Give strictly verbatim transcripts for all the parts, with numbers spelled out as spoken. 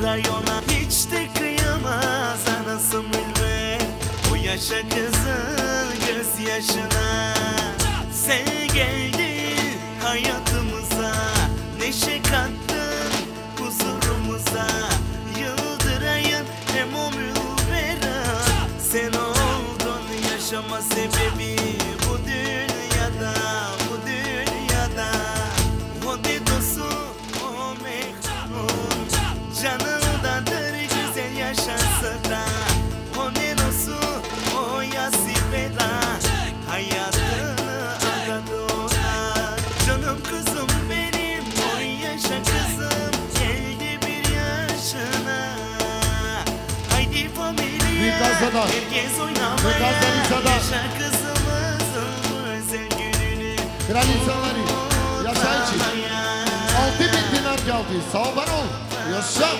rayona. Hiç de kıyamaz anası mülve bu yaşa kızın gözyaşına. Sen geldin hayatımıza, neşe kattın huzurumuza. Yıldırayın hem ömür veren, sen oldun yaşama sebebi bu dünyada, bu dünyada. O dedosu, o mektanun canındadır güzel yaşarsa da. O nenosu, o yasipeda hayatını aradı ona. Canım kızım benim, o yaşa kızım, geldi bir yaşına. Haydi familya, herkes oynamaya, yaşa kızımızın bu özel gününü. Kraliçaları yaşa için altı bin dinar geldi. Sağ ol, var ol. Yaşa.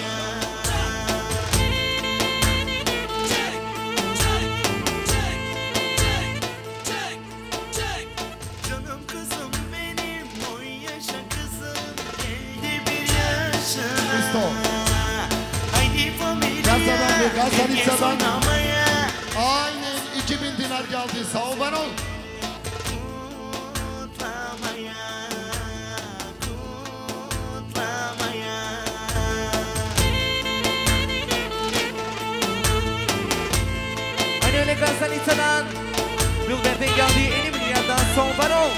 Canım kızım benim, o yaşa kızım, geldi bir yaşına. İşte o. Haydi familya, Gazadan ve herkes Gazaliça'dan oynamaya. aynen iki bin dinar geldi. Sağ ol, var ol. Hani öyle Gazaliça'dan Gülberk'ten geldiği elli milyardan son var ol.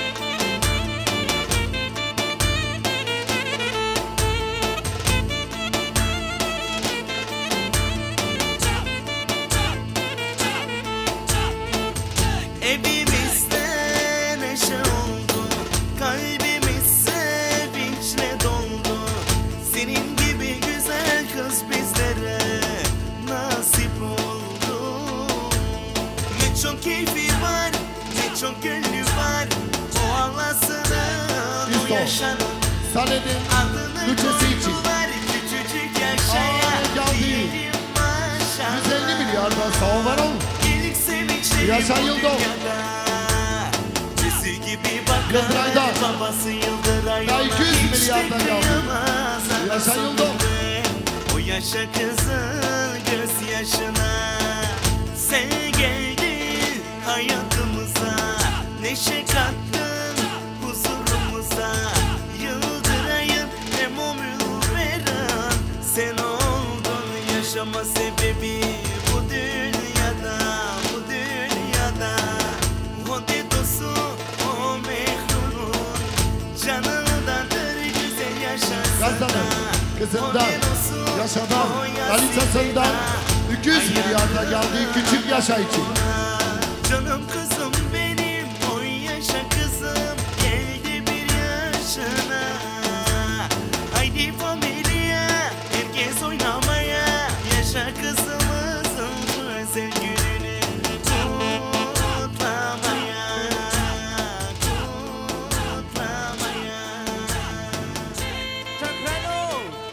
Evimizde neşe oldu, kalbimiz sevinçle doldu. Senin gibi güzel kız bizlere nasip oldu. Ne çok keyfi var, ne çok gönlü var. O Allah'sının, o yaşanın Sane'nin adını bütçesi için koydular küçücük yaşaya. Diyelim maşallah. yüz elli milyardan sağ ol, var ol. İlk sevinçleri Yaşa bu Yıldız. dünyada. Bizi gibi bakar Yıldıray'da. babası Yıldıray'da. Daha iki yüz Hiç de milyardan geldi. kıyamaz Yaşa anası Yıldız. be. O yaşa kızın gözyaşına. Sen geldin hayatımıza, neşe kattın huzurumuza. Yıldırayın hem ömür veren, sen oldun yaşama sebebi bu dünyada, bu dünyada. O dedosu, o mektunun canındadır güzel yaşarsa da. Gazdan'ın kızından, yaşadan, Galiça'sından iki yüz milyarda geldi küçük yaşa için. Canım kızım benim, o yaşa kızım, geldi bir yaşına. Haydi familya, herkes oynamaya, yaşa kızımızın bu özel gününü kutlamaya, kutlamaya. Çakrano.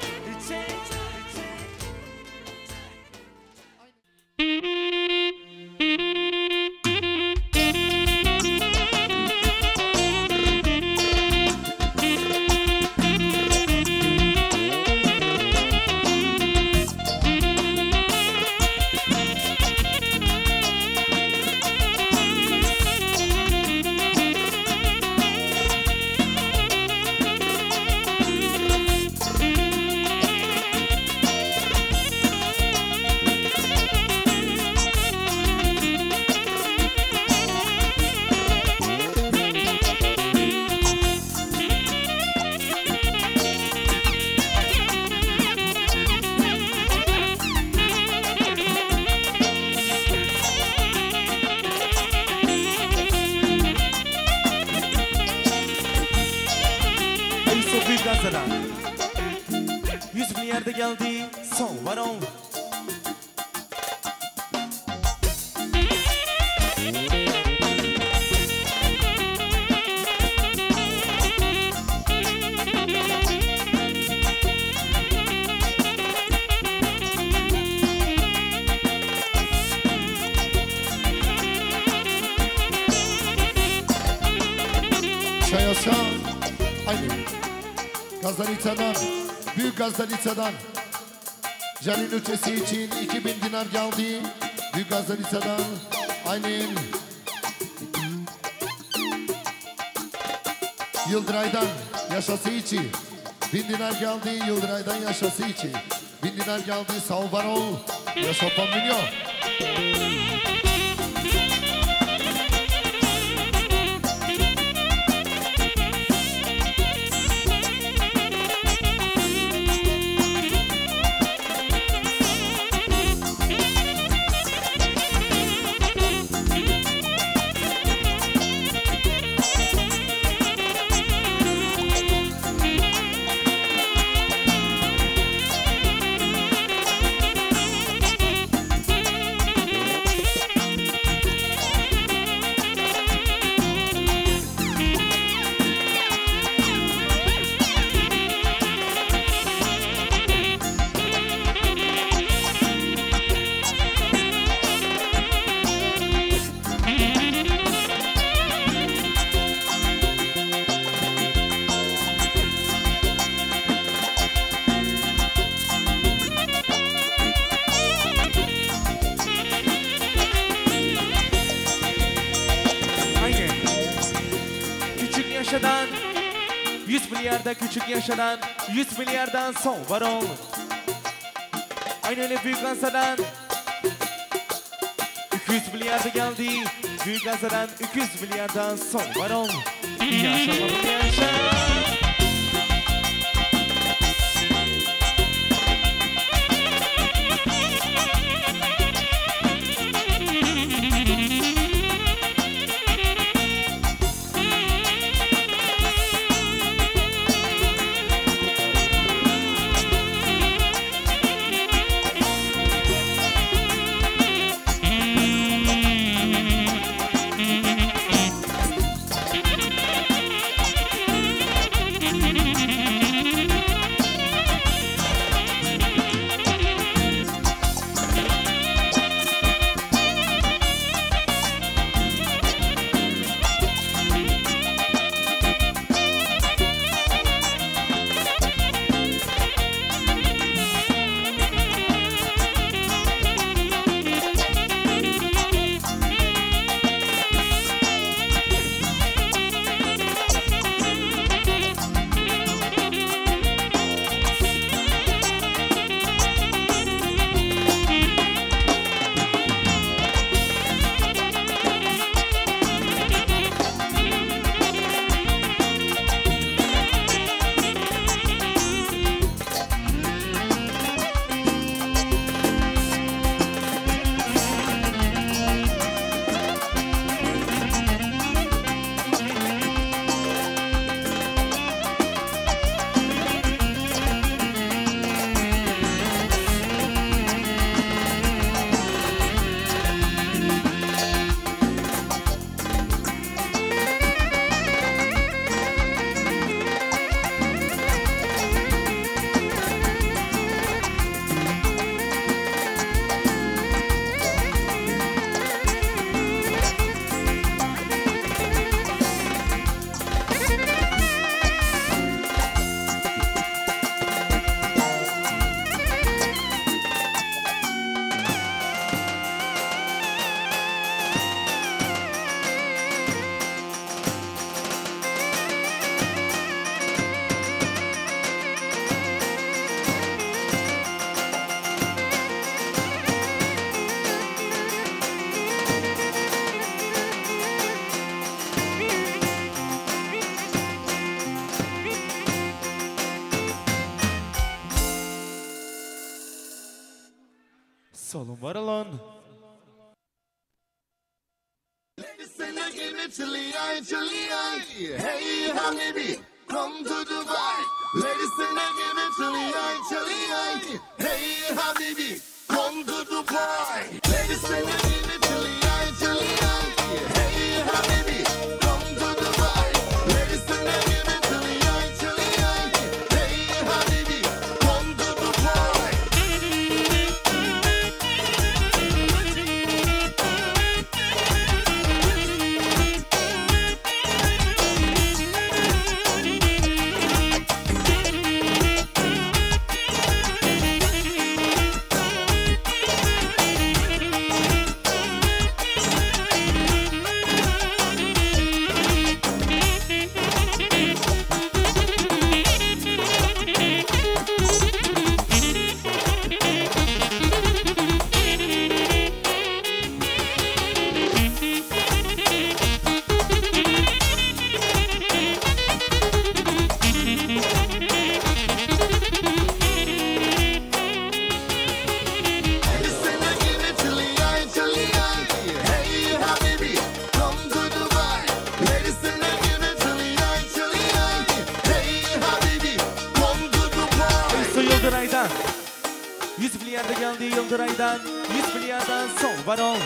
yüz milyarda geldi son var ol. Çayasa, aynı. Gazaliça'dan, büyük Gazaliça'dan Jalin uçesi için iki bin dinar geldi. Büyük Gazanisa'dan aynen. Yıldıray'dan yaşası için bin dinar geldi. Yıldıray'dan yaşası için bin dinar geldi. Sağ ol var ol. Yaşa milyon. yüz milyarda küçük yaşanan yüz milyardan son var ol. Aynı öyle büyük Gansa'dan iki yüz milyarda geldi. Büyük Gansa'dan iki yüz milyardan son var ol. Yaşa oğlum yaşa. Solun var alon. Hey, habibi, come to Dubai. Ladies and gentlemen, hey, habibi, come to Dubai. Ladies and gentlemen, hey, habibi, come to Dubai. Ladies and gentlemen, hey, habibi, come to Dubai. yüz milyarda geldi Yıldıray'dan. yüz milyardan son var ol.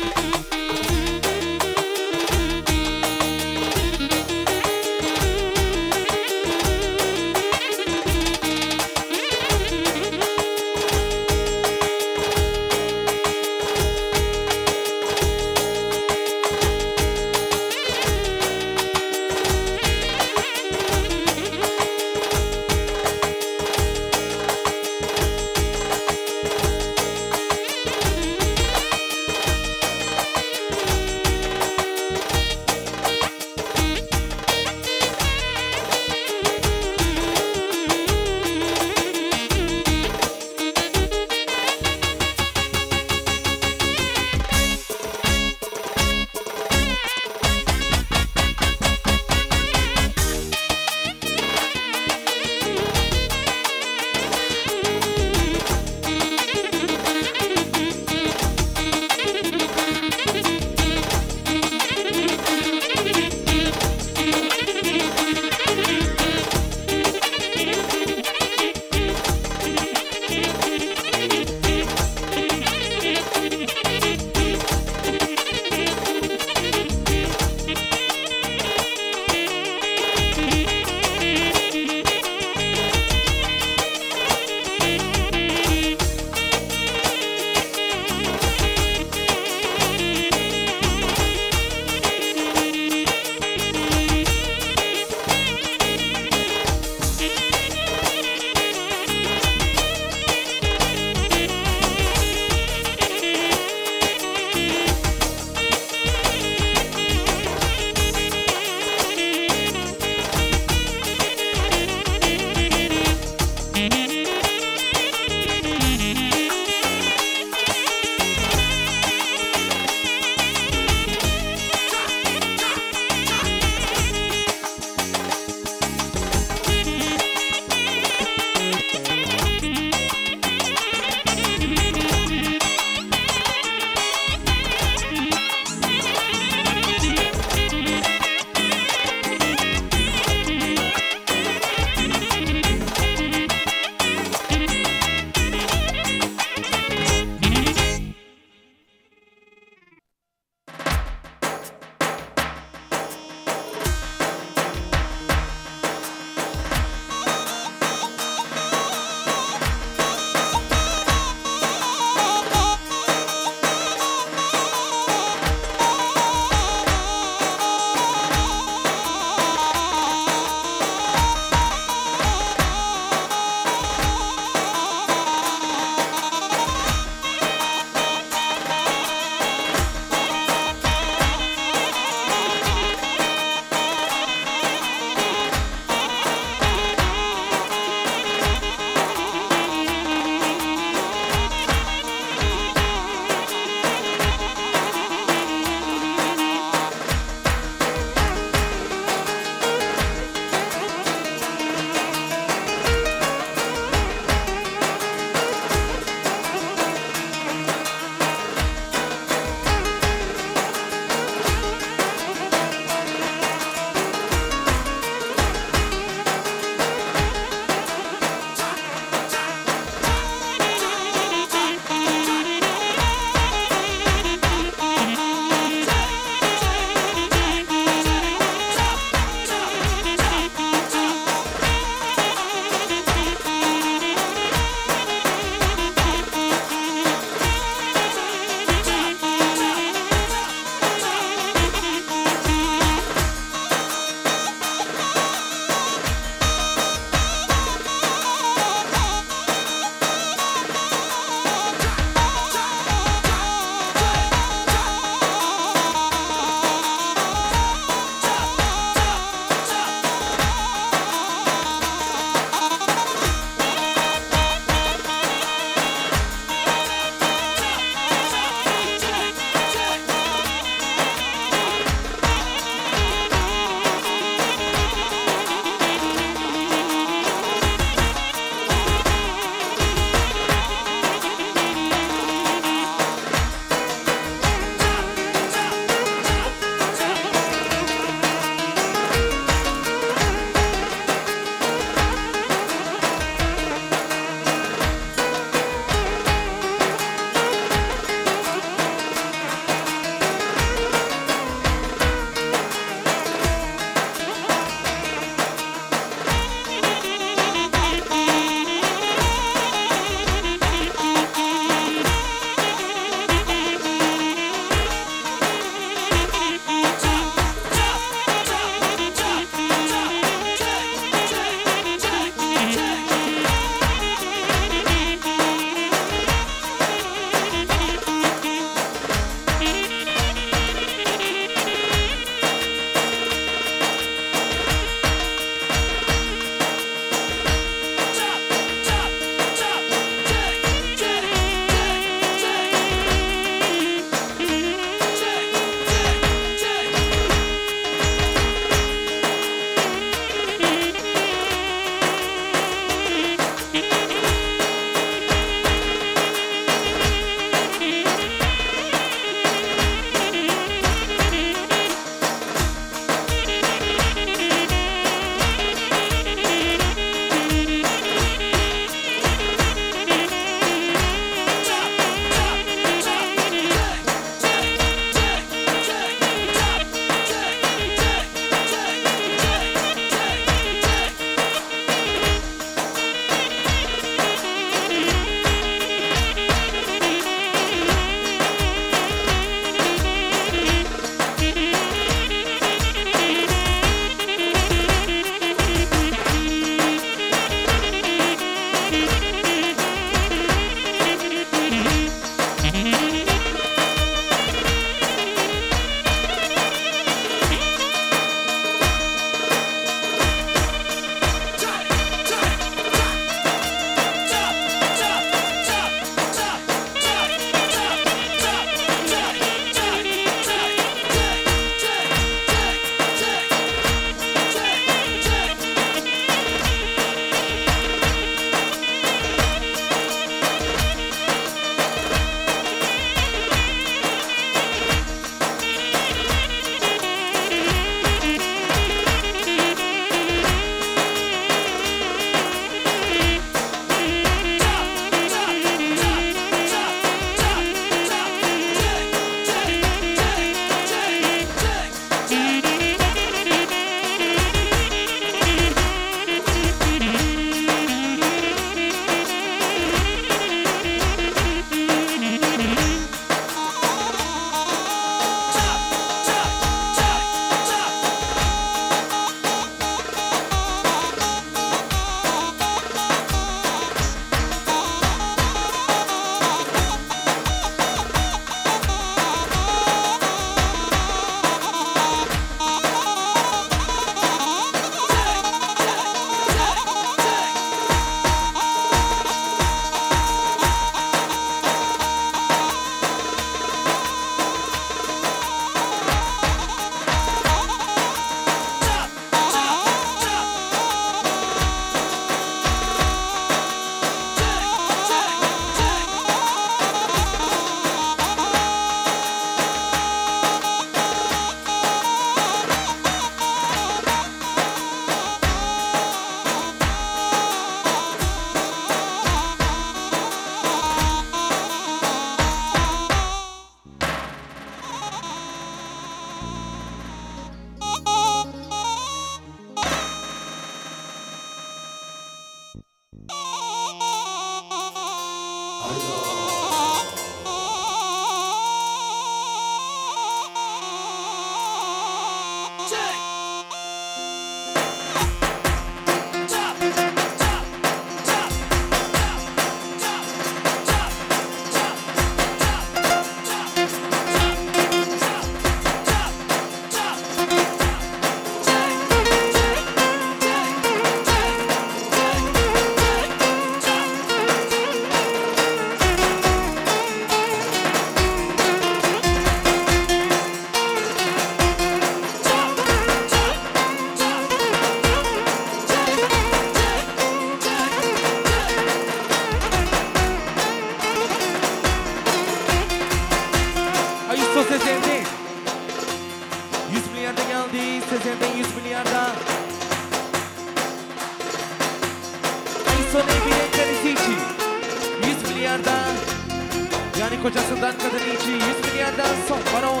Sony Bilek karısı için yüz milyardan, yani kocasından kadın için yüz milyardan son baron.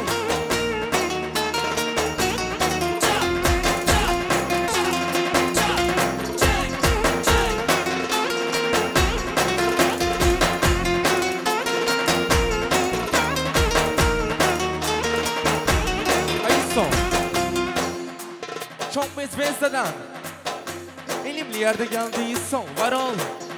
Çok bezbezdadan elimli yerde geldiği son varol.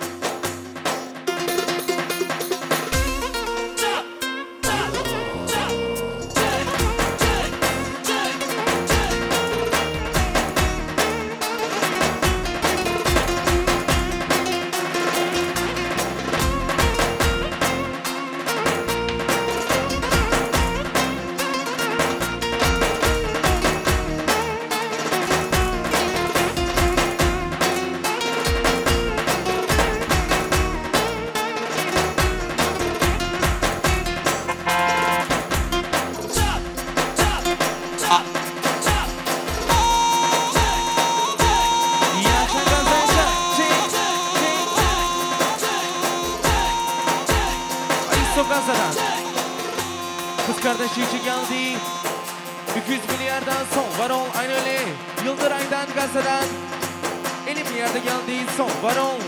Kız kardeşi için geldi iki yüz milyardan son varol. Aynı öyle Yıldıray'dan Gazze'den elli milyarda geldi son varol.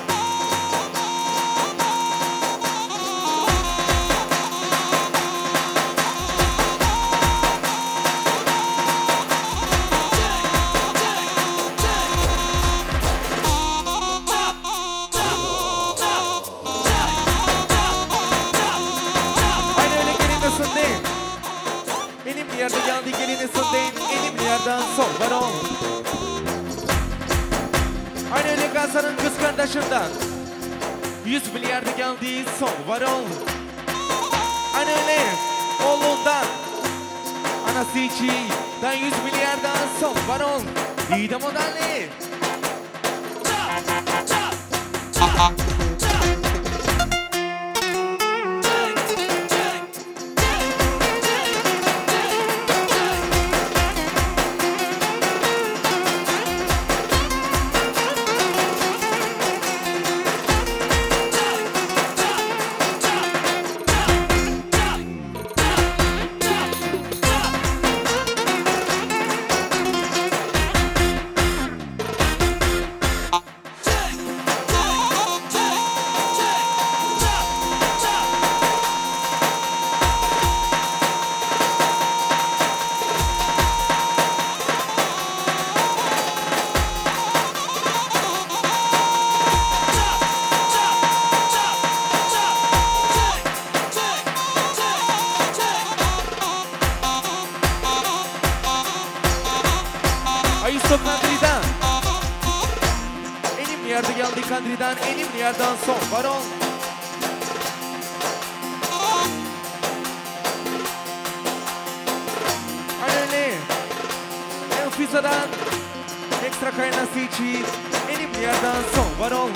Yerde geldi gelini sındayım elli milyardan son baron. Aynı öyle Gazze'nin kız kardeşinden yüz milyarda geldi son baron. Aynı öyle oğlundan anası içinden yüz milyardan son baron. İyi de modelli. Kandri'den elli milyarda geldi Kandri'den elli milyardan son baron. Aynı Enfisa'dan ekstra kaynası için elli milyardan son baron.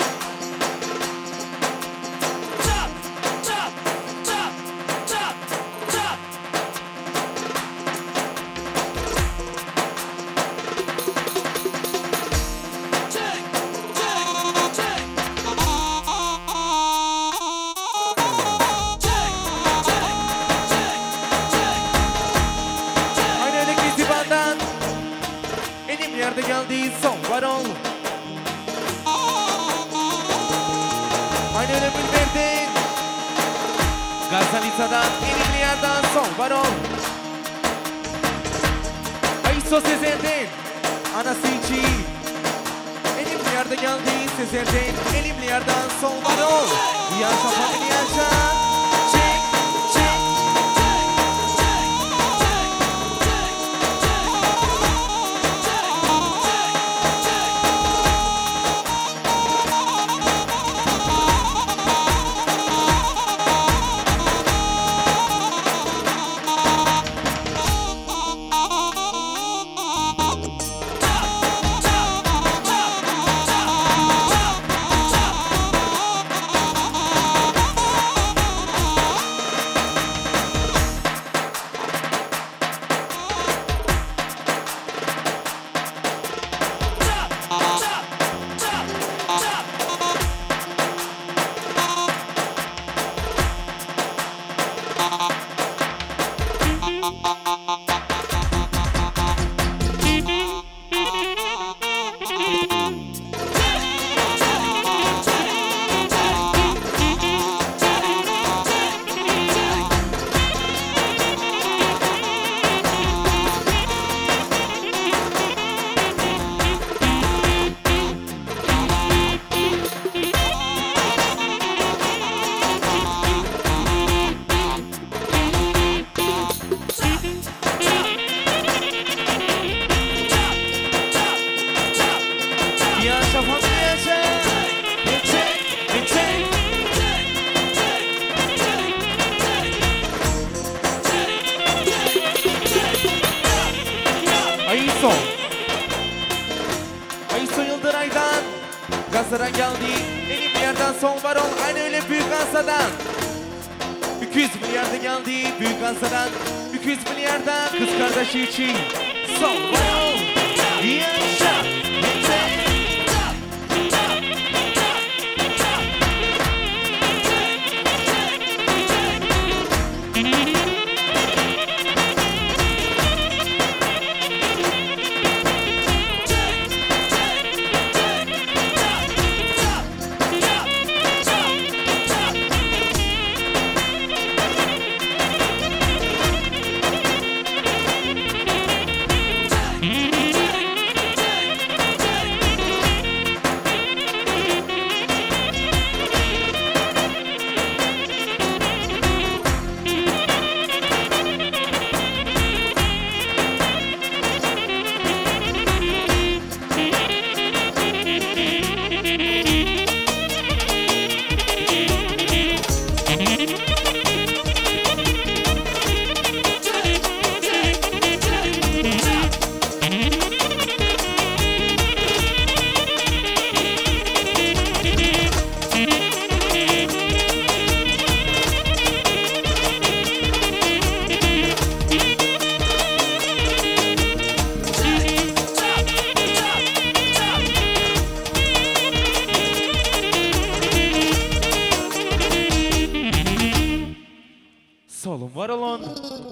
Yerde geldi son baron. Aynı öyle Bilberdin Gazalisa'dan elli milyardan son baron. Ayso Sezer'den anası için elli milyarda geldi Sezer'den elli milyardan son baron. Yaşa familya yaşa. familia Jack. Jack, Jack. Ayso. Ayso Yıldıray'dan Gazlara geldi. Elim yerden son var ol. Aynı öyle büyük Gazlar'dan. iki yüz milyarda geldi büyük Gazlar'dan. iki yüz milyardan kız kardeşi için. Son var ol. Yaşa. Solun var olun.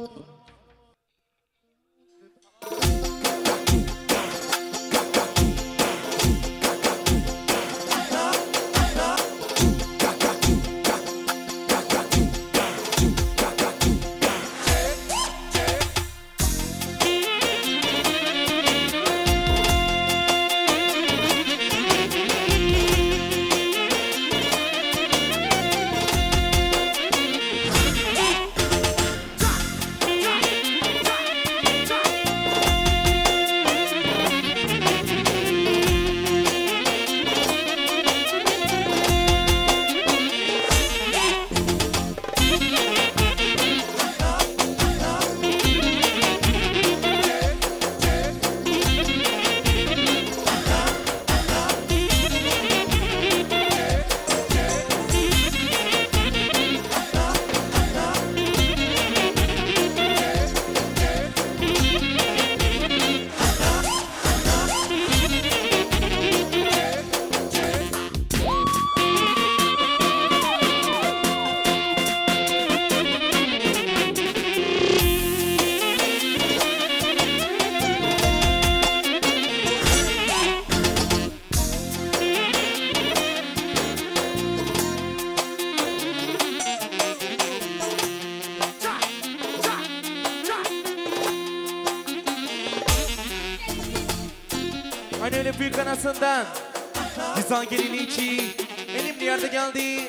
Hani öyle büyük anasından Gizan gelini içi elimli yerde geldi.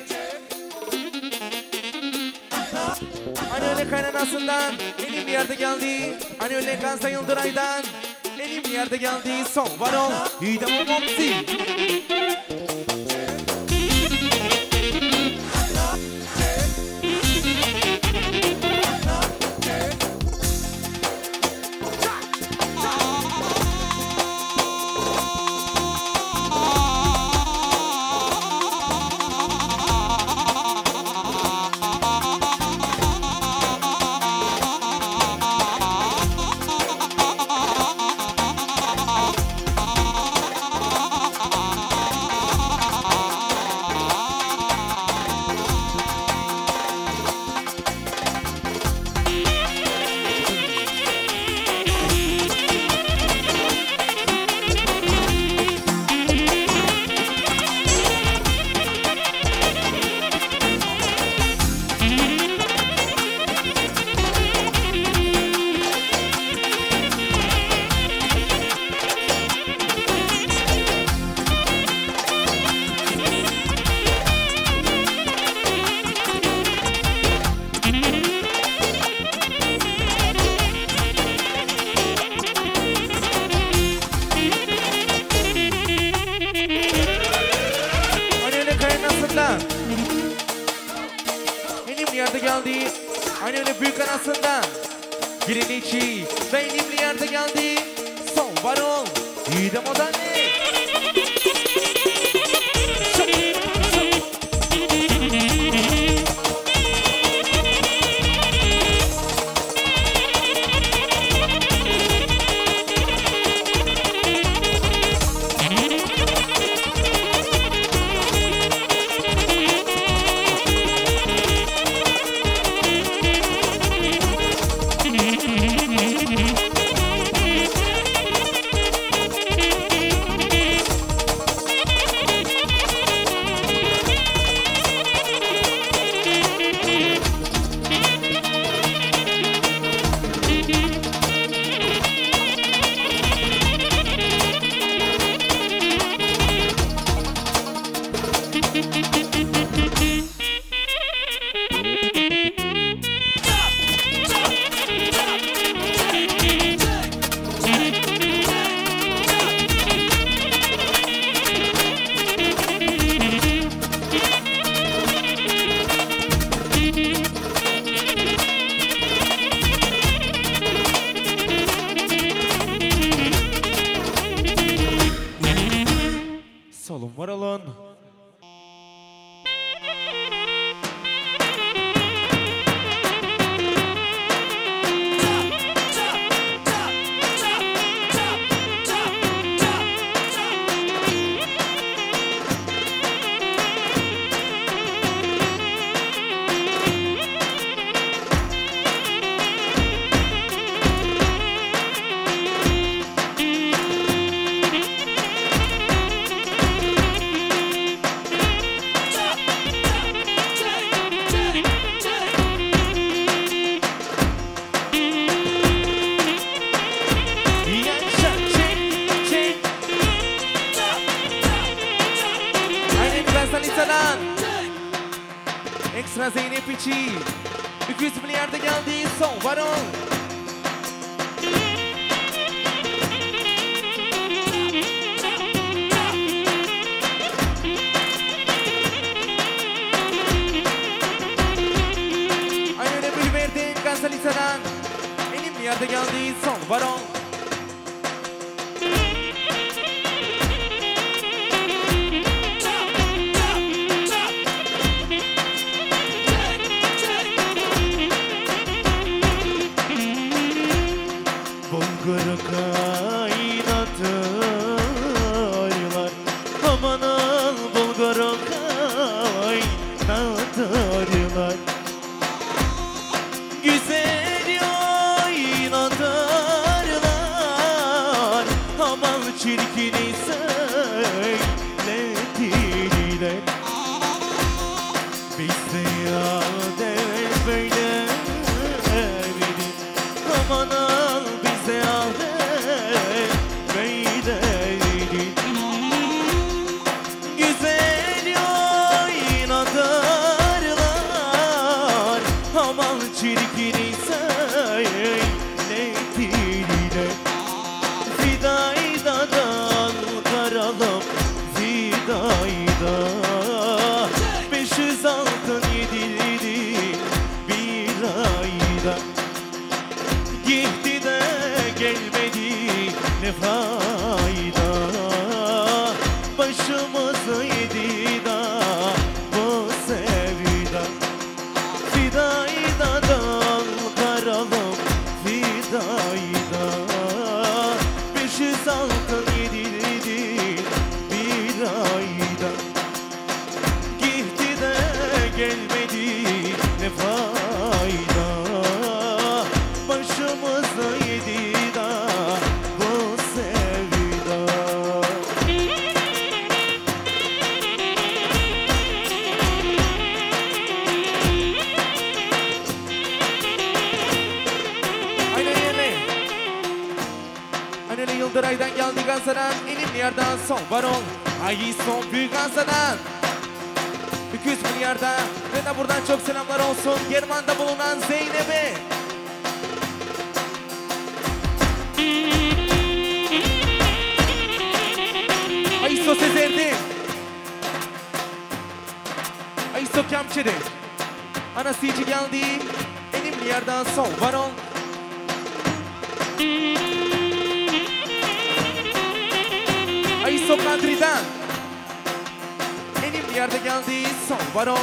Hani öyle kaynanasından elimli yerde geldi. Hani öyle Gazza Yıldıray'dan elimli yerde geldi. Son var ol İdam Momsi. geldi. Aynı öyle büyük anasından. Giriliçi ve ilimli yerde geldi. Son varol. İyi de modernli. Solun var olun. Ekstra Zeynep içi iki yüz milyarda geldi son varol. Aynı öyle bir verdin Gazalisa'dan benim milyarda geldi son varol. Bulguru kaynatırlar, aman al bulguru kaynatırlar. Güzel oynatırlar, aman çirkini söyletirler. Bizde adet böyle biri, aman al bize adet böyleydi. Güzel oynatırlar, aman çirkini söyletirler. Fidayda dal karalım, fidayda beş yüz altın yedildi bir ayda. Gitti de gelmedi ne fayda, başımızı yedi da bu sevda. Fidayda dal karalım, fidayda beş yüz altın yedildi bir ayda. Gitti de gelmedi ne fayda, başımızı yedi da bu sevda. Aynen öyle. Aynen öyle Yıldıray'dan geldi Gazze'den elimli yerden son varol. Ay son büyük Gazze'den iki yüz milyarda ve de buradan çok selamlar olsun German'da bulunan Zeynep'e. Ayso Sezer'di. Ayso Kamçeri. Anası için geldi. Elimli yerden son var ol. Ayso Country'den elimli yerde geldi. Son var ol.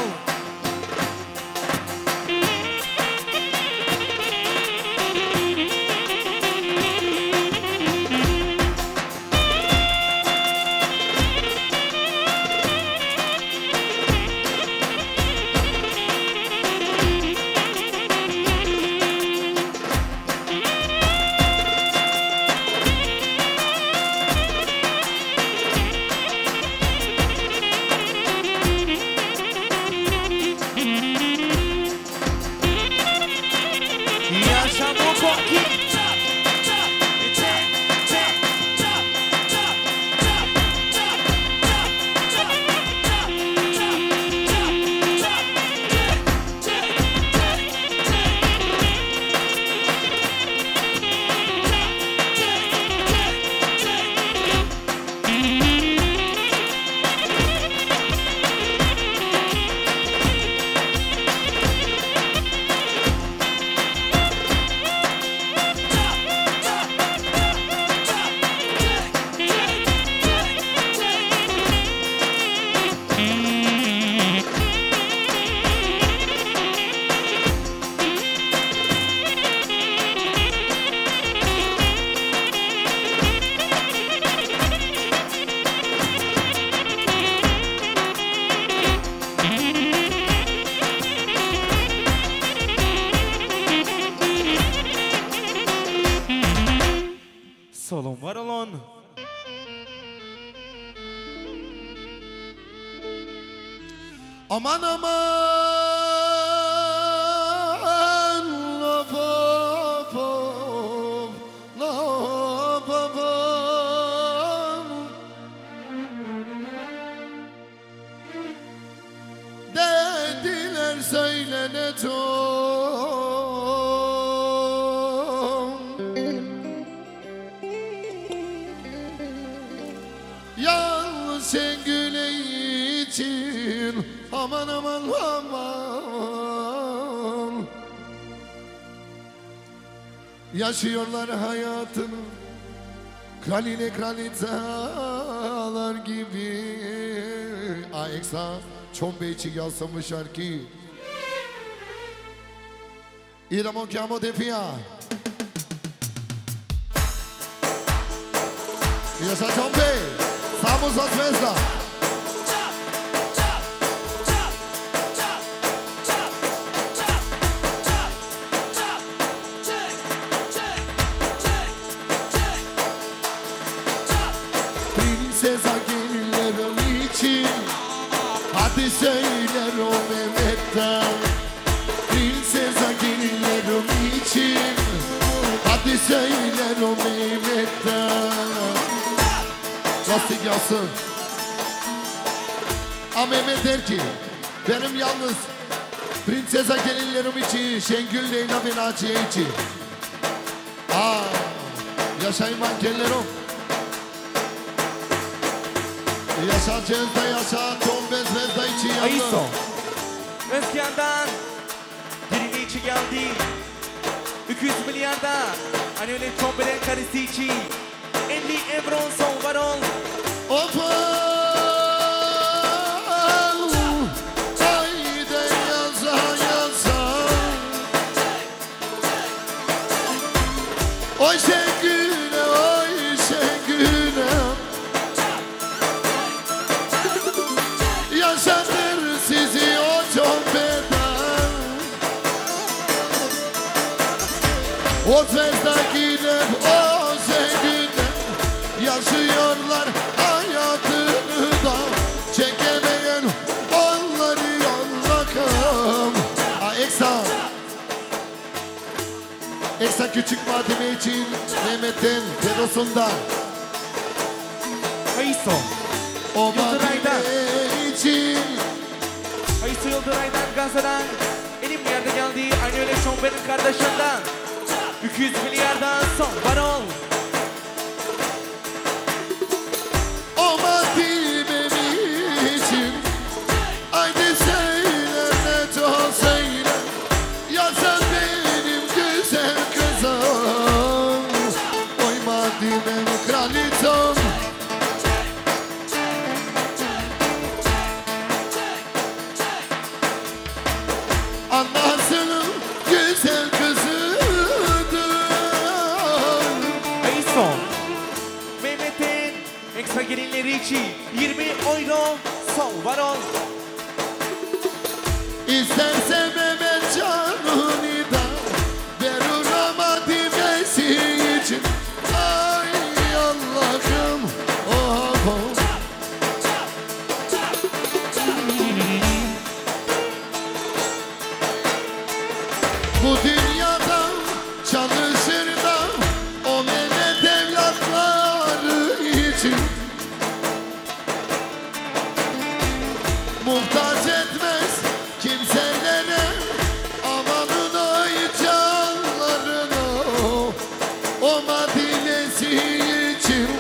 Solon var olun. Aman aman la pa pa la pa pa. Dediler söyle ne çok. Yalnız Şengül'e için aman aman aman yaşıyorlar hayatını kraline kraliçalar gibi. A eksa Çombeyçi yazsam bu şarkı İramo kamo defiya Yaşa Çombey Samus Asmezda Prinsesa gelirim için hadi söyler o Mehmet'ten. Prinsesa gelirim için hadi söyler o Mehmet'ten. Lastik yazsın. A Mehmet der ki benim yalnız prinsesa gelinlerim için Şengül, Leyla ve Naciye için. Aa, yaşayın mankenlerim. Yaşa Cezda yaşa Tom Bezvezda için yandı. Ayso Özkan'dan birini içi geldi. iki yüz milyarda hani öyle Çombelen karısı için elli Ebron son var ol. Opa haydi yaza yaza oy Şengül'e oy Şengül'e yaşatır sizi o Çombeden. O Zvezdakiler o Şengül'e yaşıyorlar hayatını da çekemeyen onları yolladım. Ha Eksa Eksa küçük Fatime için Mehmet'in Pedos'undan. Ayso O Yıldıray'dan. Fatime için Ayso Yıldıray'dan Gaza'dan elimli yerde geldi. Aynı öyle Çombelen kardeşinden iki yüz milyardan son var ol. O Fatime için haydi söyle ne çok söyle. yirmi euro sol var ol. İsterse Mehmet canını da verir ama demesi için. Ay Allah'ım oh, oh. Bu dünyada çalışır da o Mehmet evlatları için. Muhtaç etmez kimselere amanın ay canlarına o madinesi için.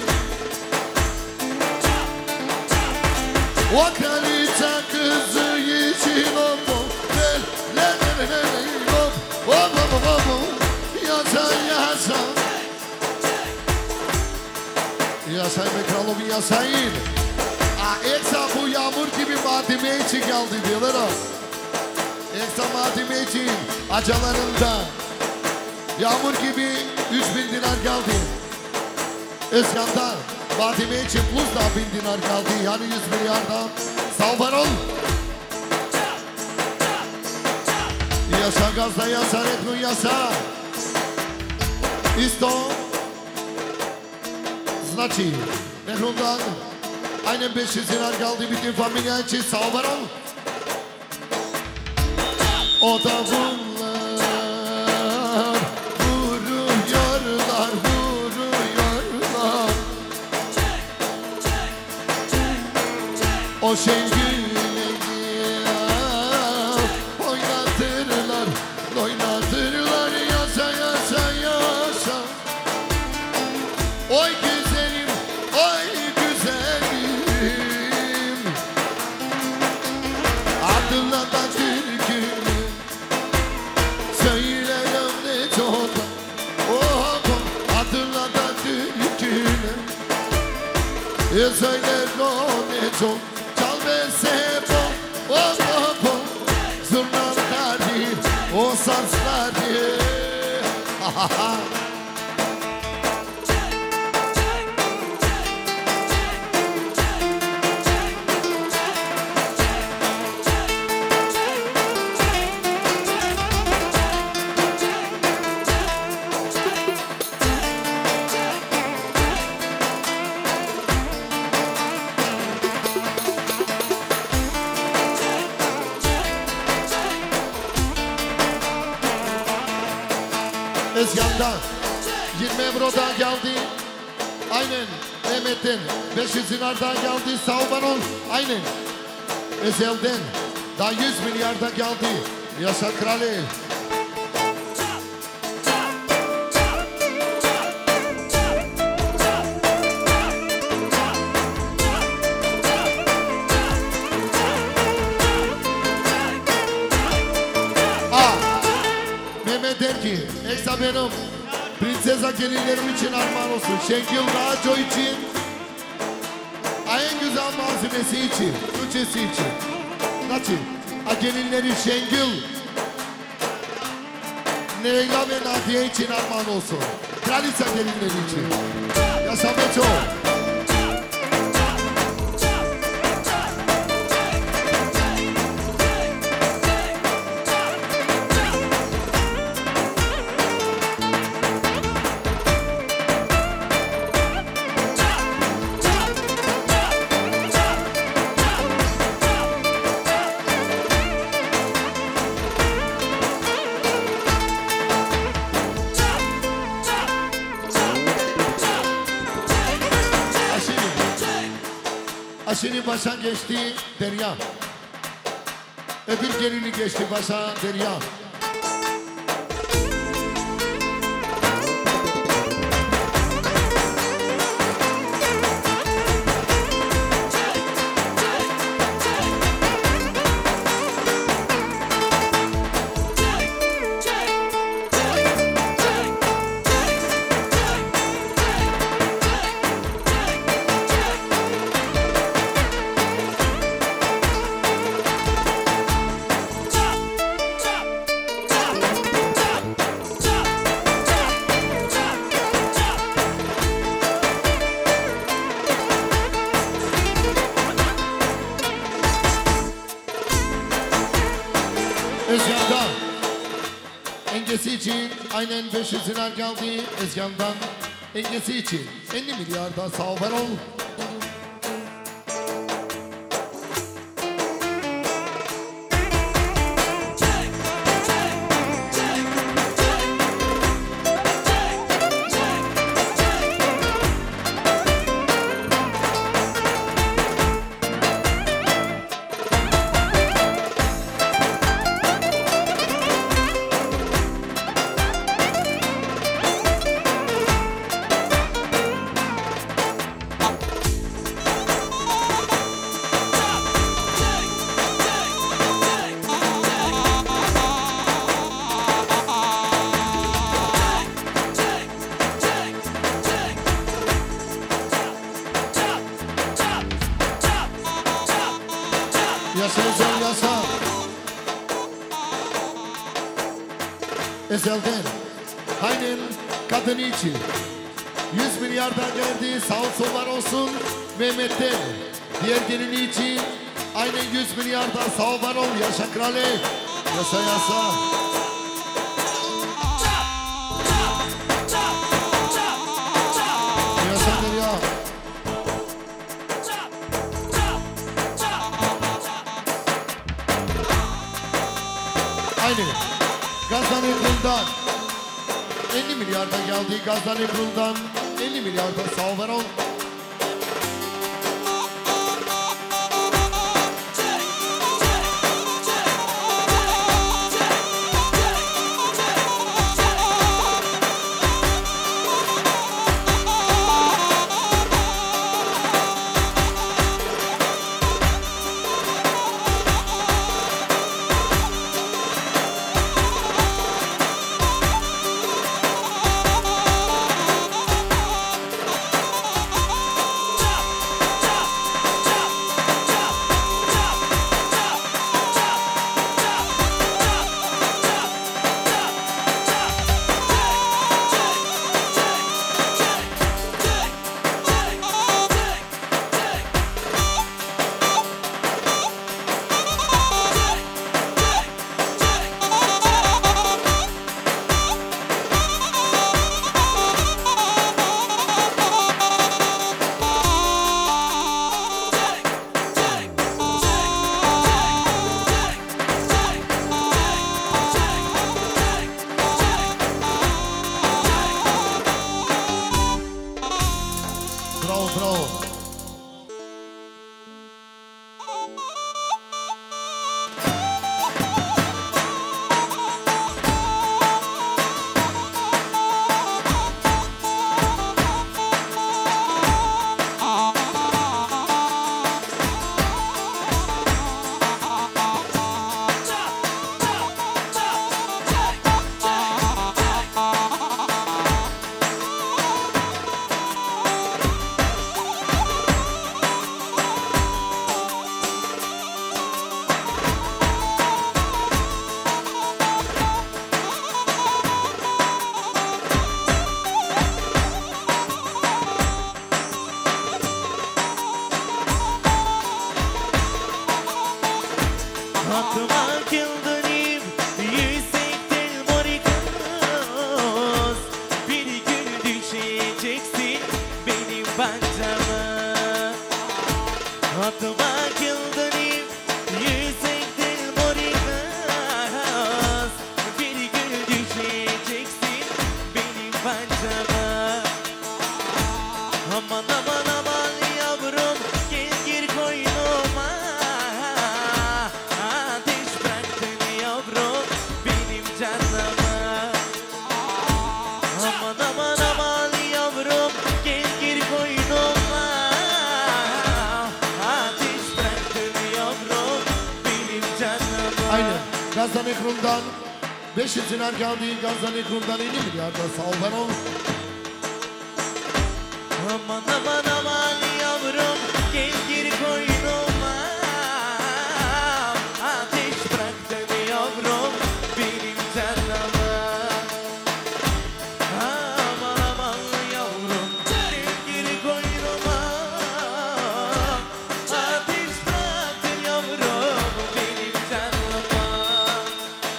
O kraliçe kızı için o bu le le le le le hop hop hop hop hop yaşa yaşa yaşayın be kralım yaşayın. Eksa bu yağmur gibi Madime için geldi diyorlar o. Eksa Madime için acalarında yağmur gibi üç bin dinar geldi. İskandar Madime için plus da bin dinar geldi. Yani yüz milyardan sağ var ol. Yaşa gazda yaşa etmi yaşa. İsto Znači Nehrundan aynen beş yüz dinar kaldı bütün familya için sağ var ol. O da bunlar vuruyorlar, vuruyorlar. O Şengül'ü oynatırlar, oynatırlar yaşa yaşa yaşa. Oy güzelim, oy güzelim. Abdullah'dan türkünü söylerim ne çok. Oh, Abdullah'dan türkünü söylerim ne çok. Çal ve sepon, oh, oh, oh. Zurnamlar değil, o sarslar değil. Ha ha ha. Ezgan'dan yirmi eurodan geldi. Aynen Mehmet'ten beş yüz dinardan geldi. Saubanon aynen Ezel'den daha yüz milyardan geldi. Yaşa krali. Mehmet der ki, Eksa benim prinsesa gelinlerim için armağan olsun. Şengül Raco için, en güzel malzemesi için, Türkçesi için. Nasıl? A gelinleri Şengül, Leyla ve Nadiye için armağan olsun. Kraliçe gelinleri için. Yaşa Beço. Aşini başa geçti Derya. Öbür gelini geçti başa Derya. Özcan'dan. Engesi için aynen beş yüz dinar geldi Özcan'dan. Engesi için elli milyarda sağ ver ol. Yaşayacağım yasa. Ezelden. Aynen kadın için. Yüz milyardan geldi sağ olsun var olsun Mehmet'ten. Diğer gelini için aynen yüz milyardan sağ var ol. Yaşa krali. Yaşa yasa. Yaşadır ya. Aynı. Gazdan Ebru'ndan elli milyardan geldi. Gazdan Ebru'ndan elli milyardan sağ ver ol. Bravo, bravo. Aklıma güldürüp yüksekten morikos. Bir gün düşeceksin benim bacama. Aklıma güldürüp yüksekten morikos. Bir gün düşeceksin benim bacama. Aman aman aman yavrum gel gir koynuma. Aman aman aman yavrum gel gir koynuma. Ateş bıraktın yavrum benim canıma. Aynen. Gazdan Ekrum'dan beş yüz dinar geldi. Gazdan Ekrum'dan elli milyarda sağ ver ol. Aman aman aman yavrum gel gir koynuma. Ateş bıraktın yavrum benim canıma. Aman aman yavrum gel gir koynuma. Ateş bıraktın yavrum benim canıma.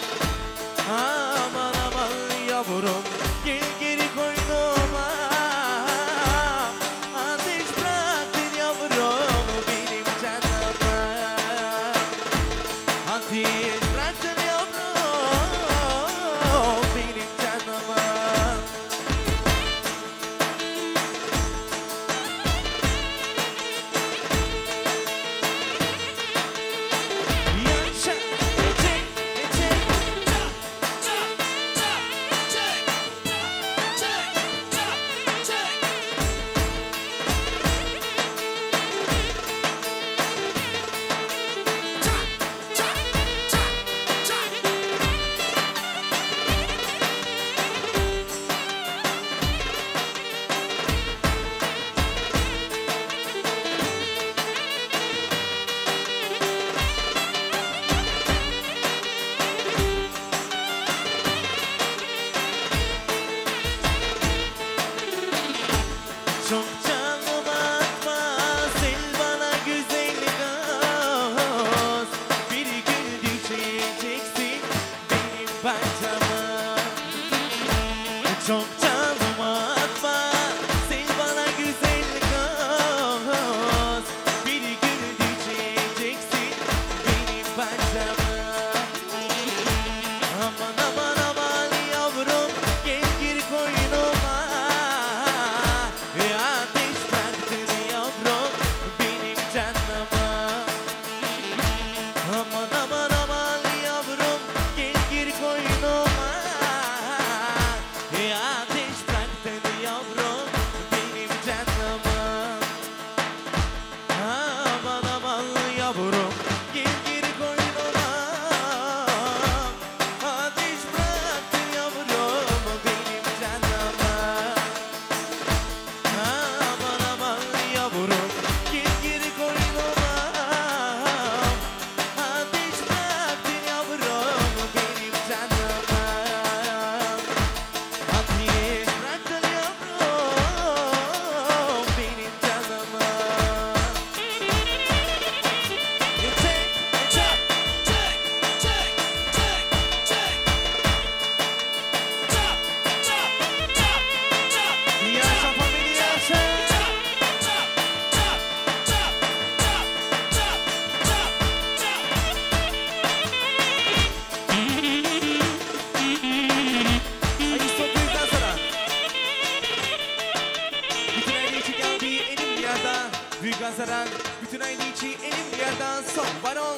yerden son var ol.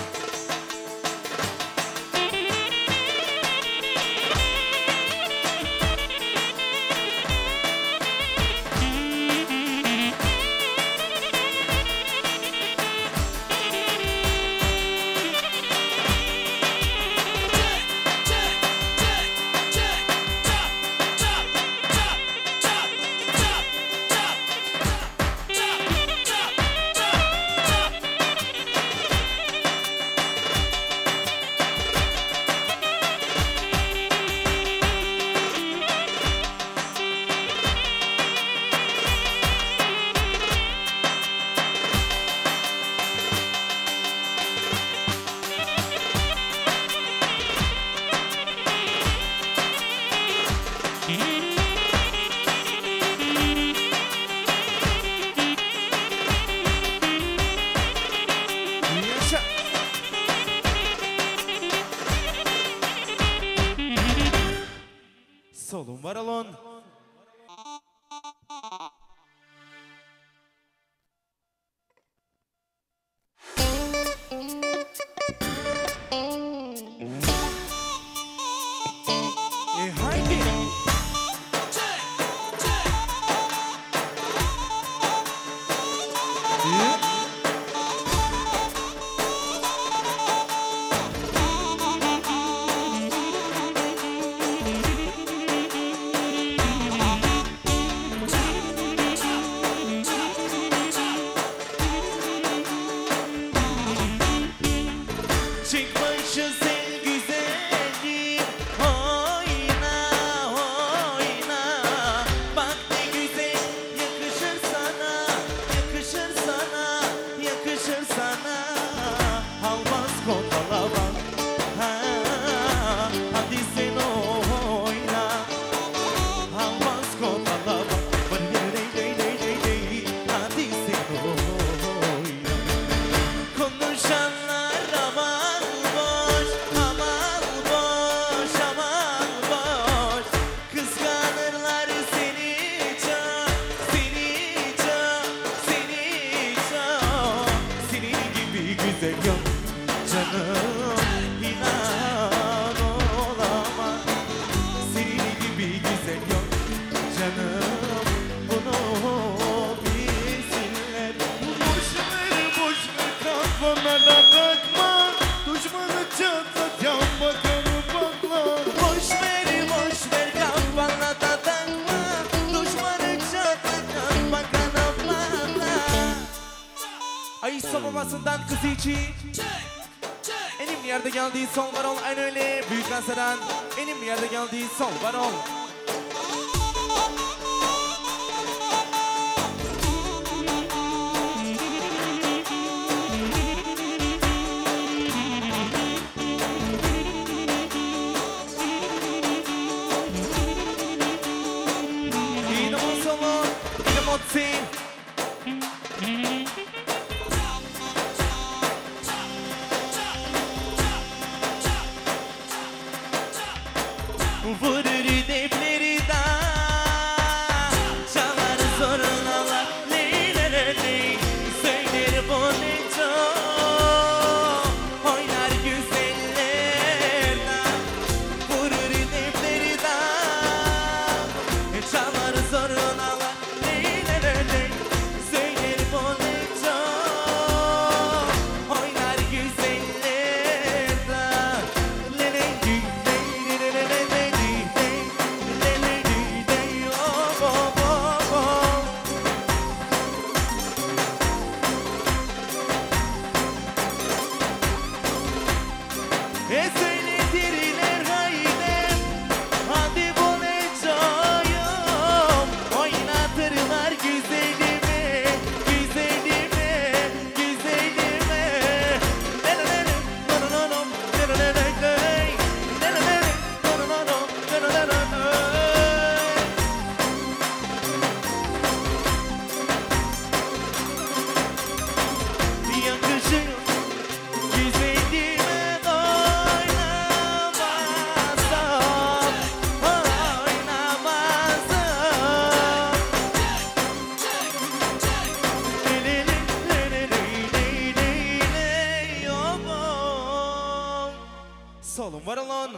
Solun var olun. E haydi. Çıkmışız en güzeli, oyna oyna. Bak ne güzel yakışır sana, yakışır sana, yakışır sana. Almaz kondala bak, ha, hadi sen oyna. Almaz kondala bak, bari ley ley ley ley ley. Hadi sen oyna. Konuşanlar aman boş, aman boş, aman boş. Kıskanırlar seni çok, seni çok, seni çok. Senin gibi güzel yok canım, inan olamaz. Senin gibi güzel yok canım, bunu bilsinler. Boş ver, boş ver, kafana da takma. Düşmanı çatlat, yan bakanı patlat. Boş ver, boş ver, kafana da takma. Düşmanı çatlat, yan bakanı patlat. Ay savunmasından kız için. Enim yerde geldiği son var ol. Aynı öyle büyük lansadan. Enim yerde geldiği son var ol. Idemo solo, idemo sin. Vurur de Sağ olun, var olun.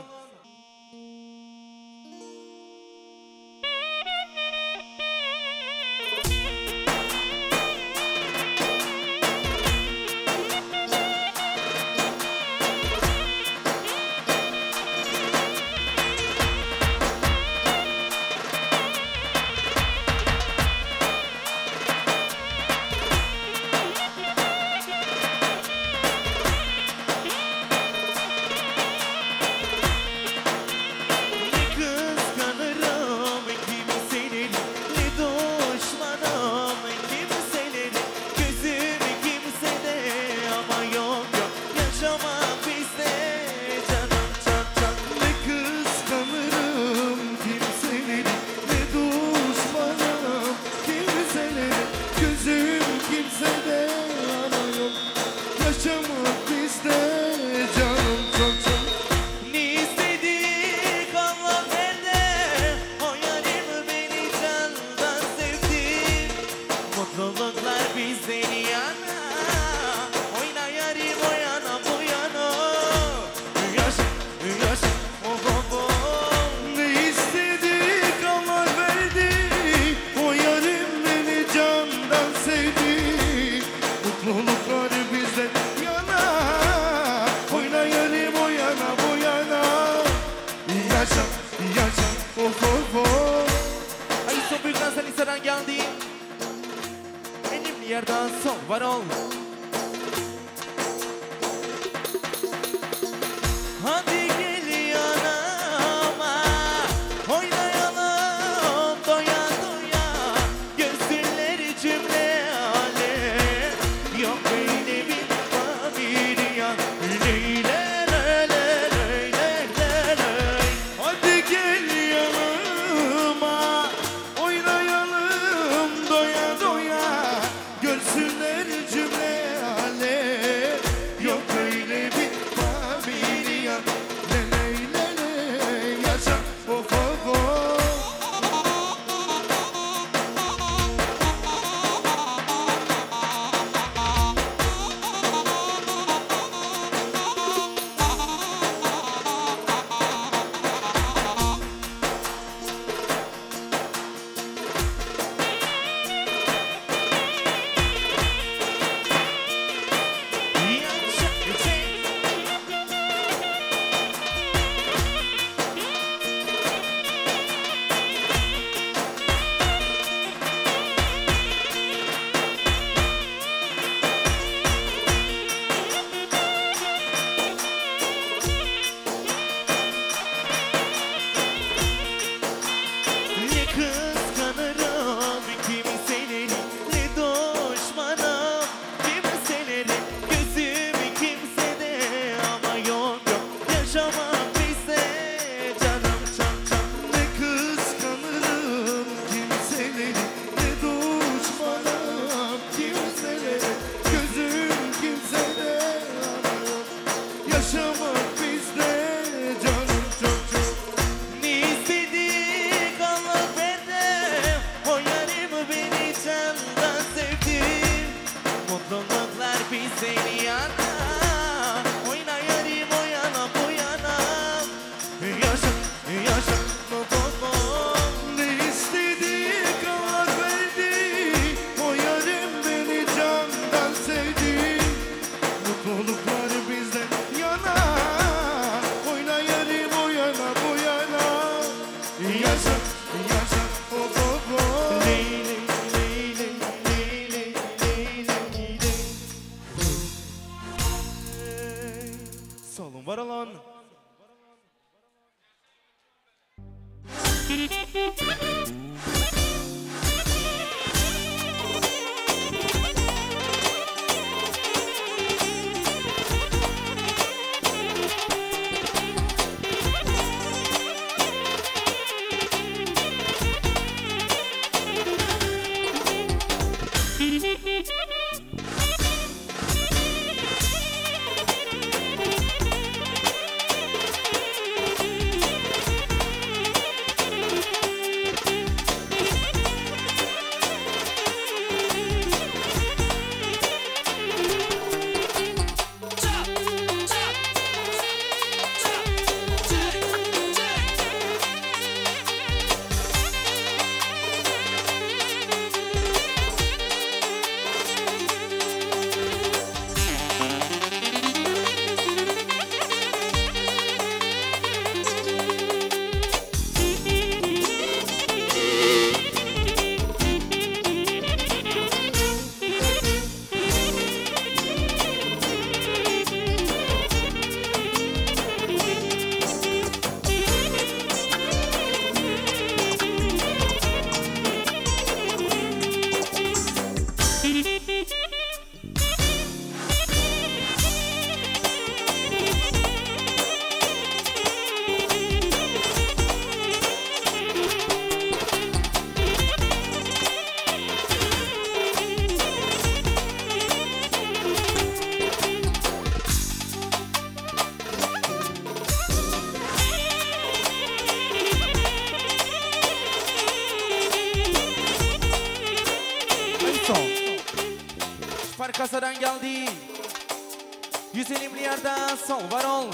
kasadan geldi. yüz elli milyarda son var ol.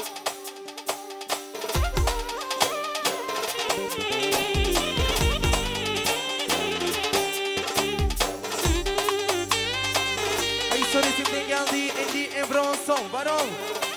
Ayşe resimden geldi. elli euro son var ol.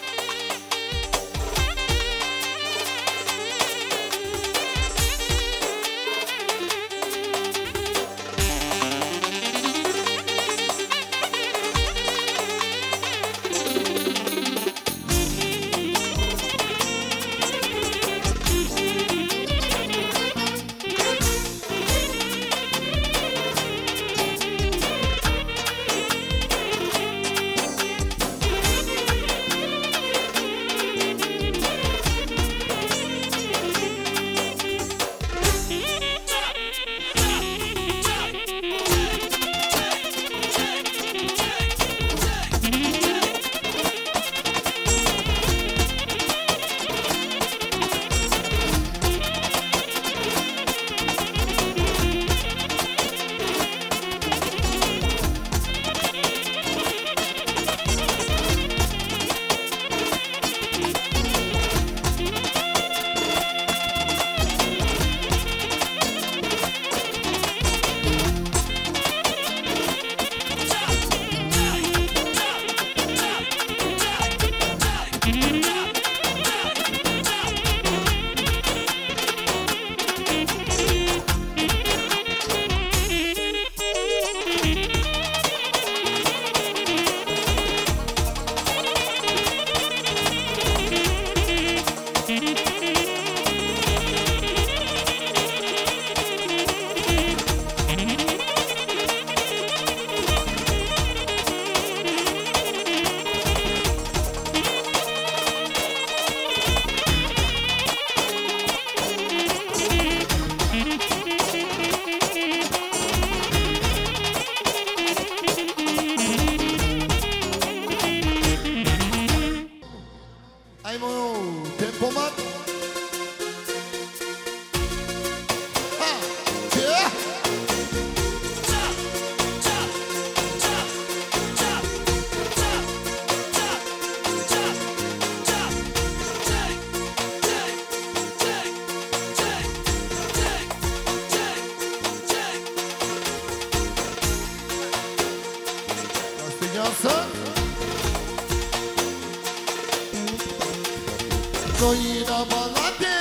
Oyna balade,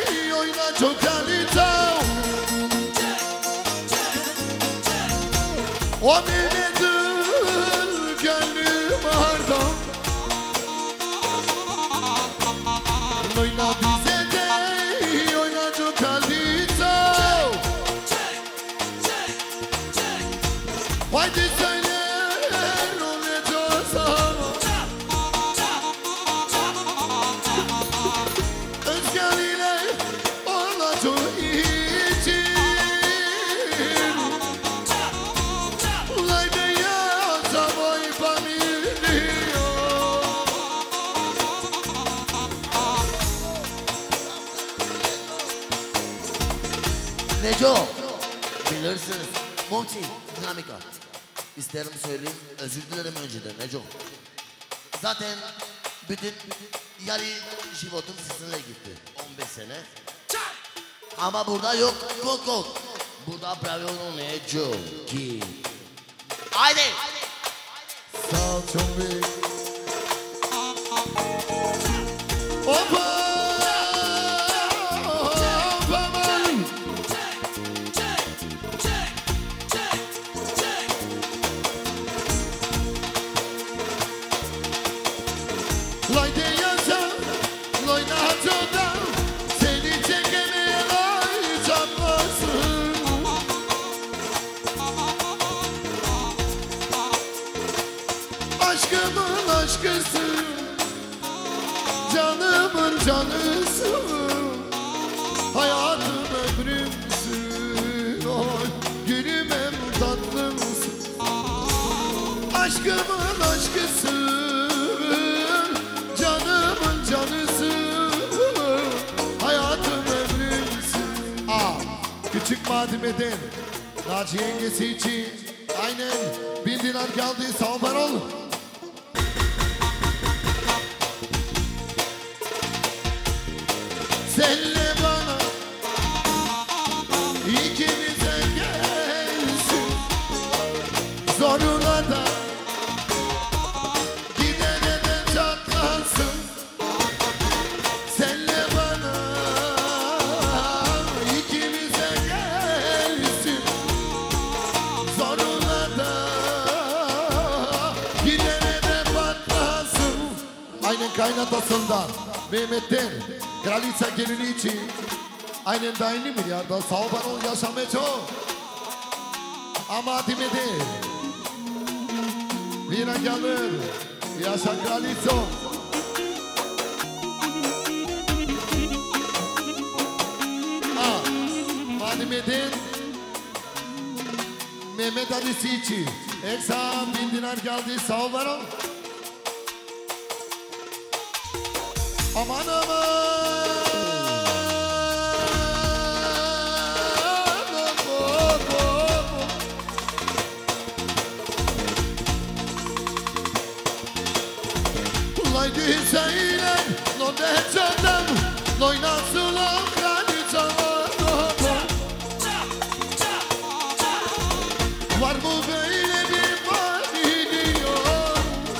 oyna çokalito. O benedir gönlüm ardam. Oyna bize de, oyna çokalito. Haydi söyle, olacağız ama. Özgürlüğüyle olacak için. Haydi yazam oy familiyo. Neco, bilirsiniz. Monty, dinamika. İsterim söyleyeyim, özür dilerim önceden Neco. Zaten bütün yarı životum sizinle gitti. on beş sene. Ama burada yok, kok kok. Burada bravo Neco ki. Haydi. Salçın bir. Opa! Loyde yazan, loyna hatodan, seni çekemeye loy çatlasın. Aşkımın aşkısın, canımın canısın. Hayatım ömrümsün, oy gülüm em tatlımsın. Aşkımın aşkısın. Canımın canısın, hayatım ömrümsün. Aa, küçük Fadime'den Naci yengesi için aynen Bin dinar geldi sağ ol var ol. Senle bana ikimize gelsin. Zoruna da gidene de çatlansın. Senle bana ikimize gelsin. Zoruna da gidene de patlasın. Aynen kaynatasından Mehmet'ten Kraliçe gelini için aynen de aynı milyarda sağ ol bana ol yaşamaya çok. Ama demedi Lira gelir yaşa kraliçe. Ah, Fadime'den Mehmet Ali Siçi Eksa bin dinar geldi sağ ol bana. Aman aman Haydi Hüseyin, no de canım, no inasılan kraliçalar. Var mı böyle bir vadi diyor.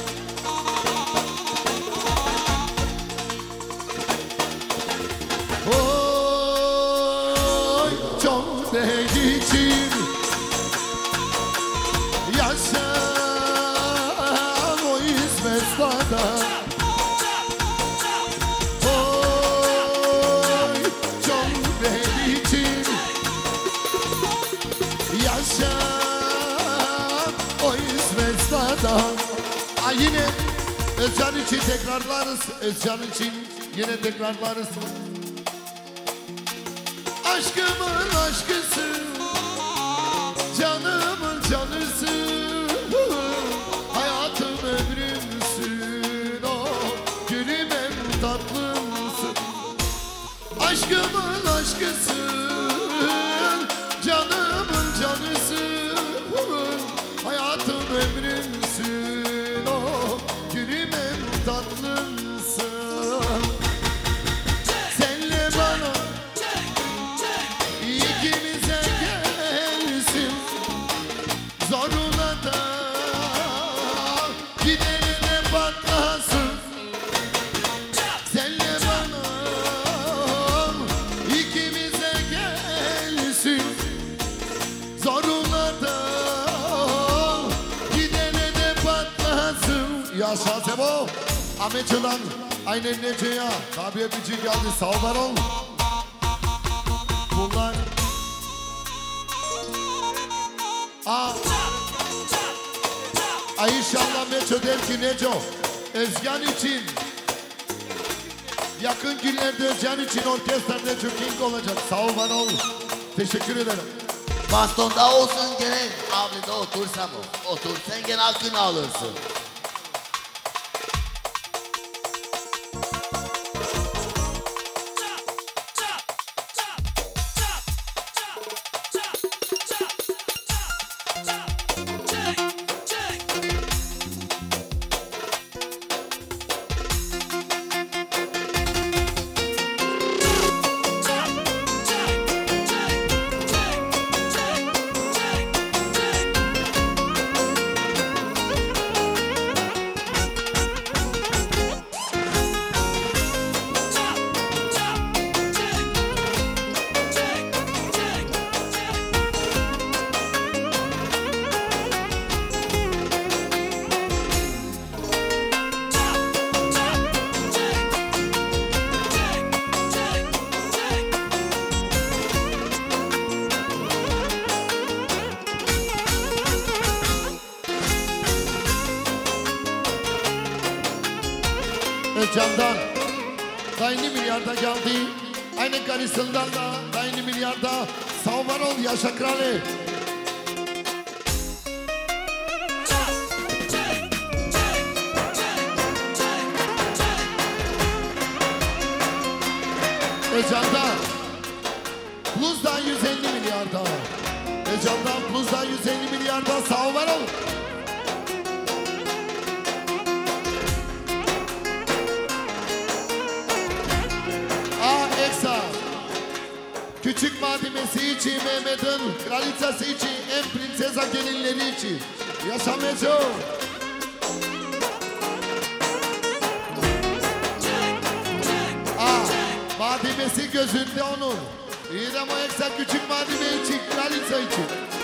Oy, çok değişir. Yaşa o İzmesta'da. Ay yine Özcan için tekrarlarız. Özcan için yine tekrarlarız. Aşkımın aşkısı, canımın canısı, hayatım ömrümsün, o gülüm en tatlımsın. Aşkımın aşkısın, canımın canısın, hayatım ömrümsün, o gülüm en tatlımsın. Senle bana ikimize gelsin, zoruna da giderine patlasın. Senle bana ikimize gelsin, zoruna da gidene patlasın. Yaşa Sebo, Ahmet Çılan, aynen Nece'ye, tabiye bici geldi, sağ ol var ol. Bunlar Aa, Ay inşallah Meço der ki Neco, Özcan için yakın günlerde Özcan için orkestrada King olacak. Sağ ol var ol. Teşekkür ederim. Bastonda olsun gene abi de otursam o. Otur sen gene hakkını alırsın. Özcan'dan Dayını milyarda geldi. Aynı karısından da Dayını milyarda. Sağ var ol yaşa kralı. Özcan'dan Plus'dan yüz elli milyarda. Özcan'dan Plus'dan yüz elli milyarda. Sağ var ol. küçük madimesi için, Mehmet'in kraliçesi için, en prinsesa gelinleri için. Yaşa Meco. Aa, madimesi gözünde onun. İrem Ayaksa küçük madime için, kraliçe için.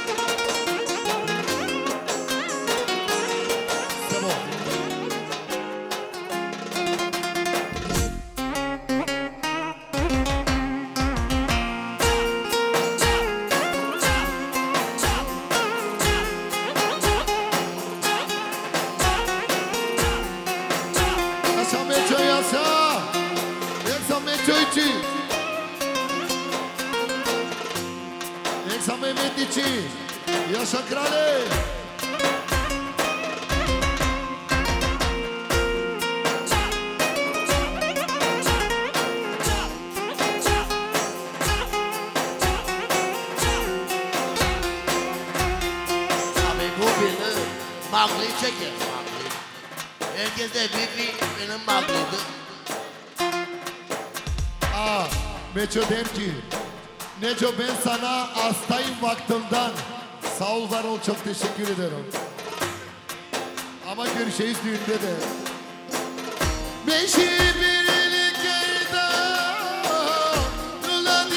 Tamam. Yaşa Meco yaşa. Yaşa Meco için. Yaşa Mehmet için. Yaşa krali. Abi bu beni Mowgli çeker. Mowgli. Herkes de bir benim Mowgli'di. Aa, Meco der ki, Neco ben sana hastayım vaktinden. Sağ ol var ol, çok teşekkür ederim. Ama görüşeceğiz düğünde de. Beşi birlik yerde Nula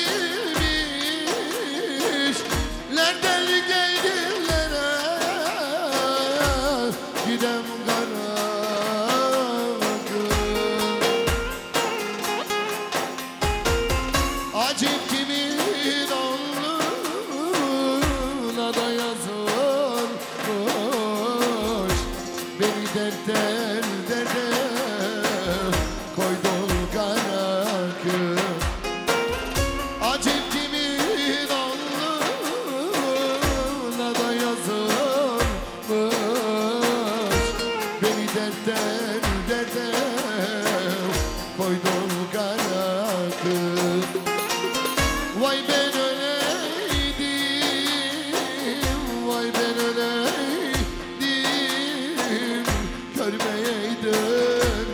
dizilmiş Lerden geldilere Gidem kara Acip kimin alnına da yazılmış Beni dertten derde koydun kara kız Acip kimin alnına da yazılmış Beni dertten derde koydun kara kız Vay ben öleydim, vay ben öleydim Görmeyeydim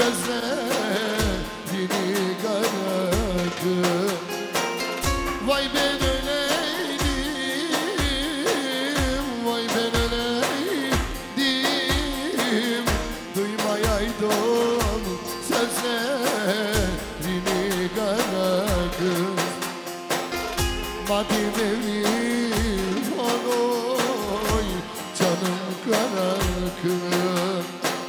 gözlerini kara kız Vay ben öleydim, vay ben öleydim Duymayaydım sözlerini kara kız Madim evim oy canım kara kız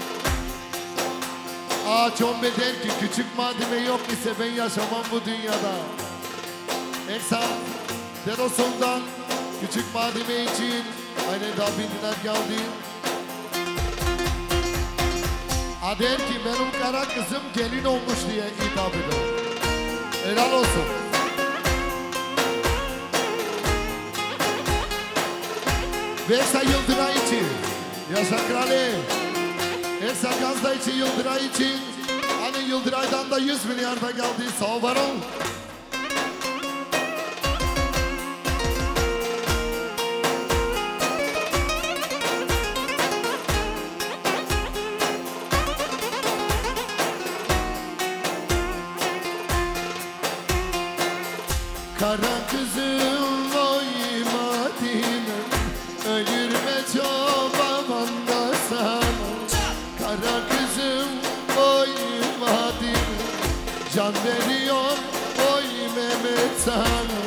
Aa çok beden ki küçük madime yok ise ben yaşamam bu dünyada Eksan Derosun'dan küçük madime için aynen daha bindiler geldi Aa der ki benim kara kızım gelin olmuş diye hitap eder Helal olsun Versa Yıldıray için Yaşa krali Ersa Gazda için Yıldıray için Hani Yıldıray'dan da yüz milyarda geldi sağ ol var ol Kara kızım oy Madinem Ölürme çoban da sana Kara kızım oy Madinem Can veriyor oy Mehmet sana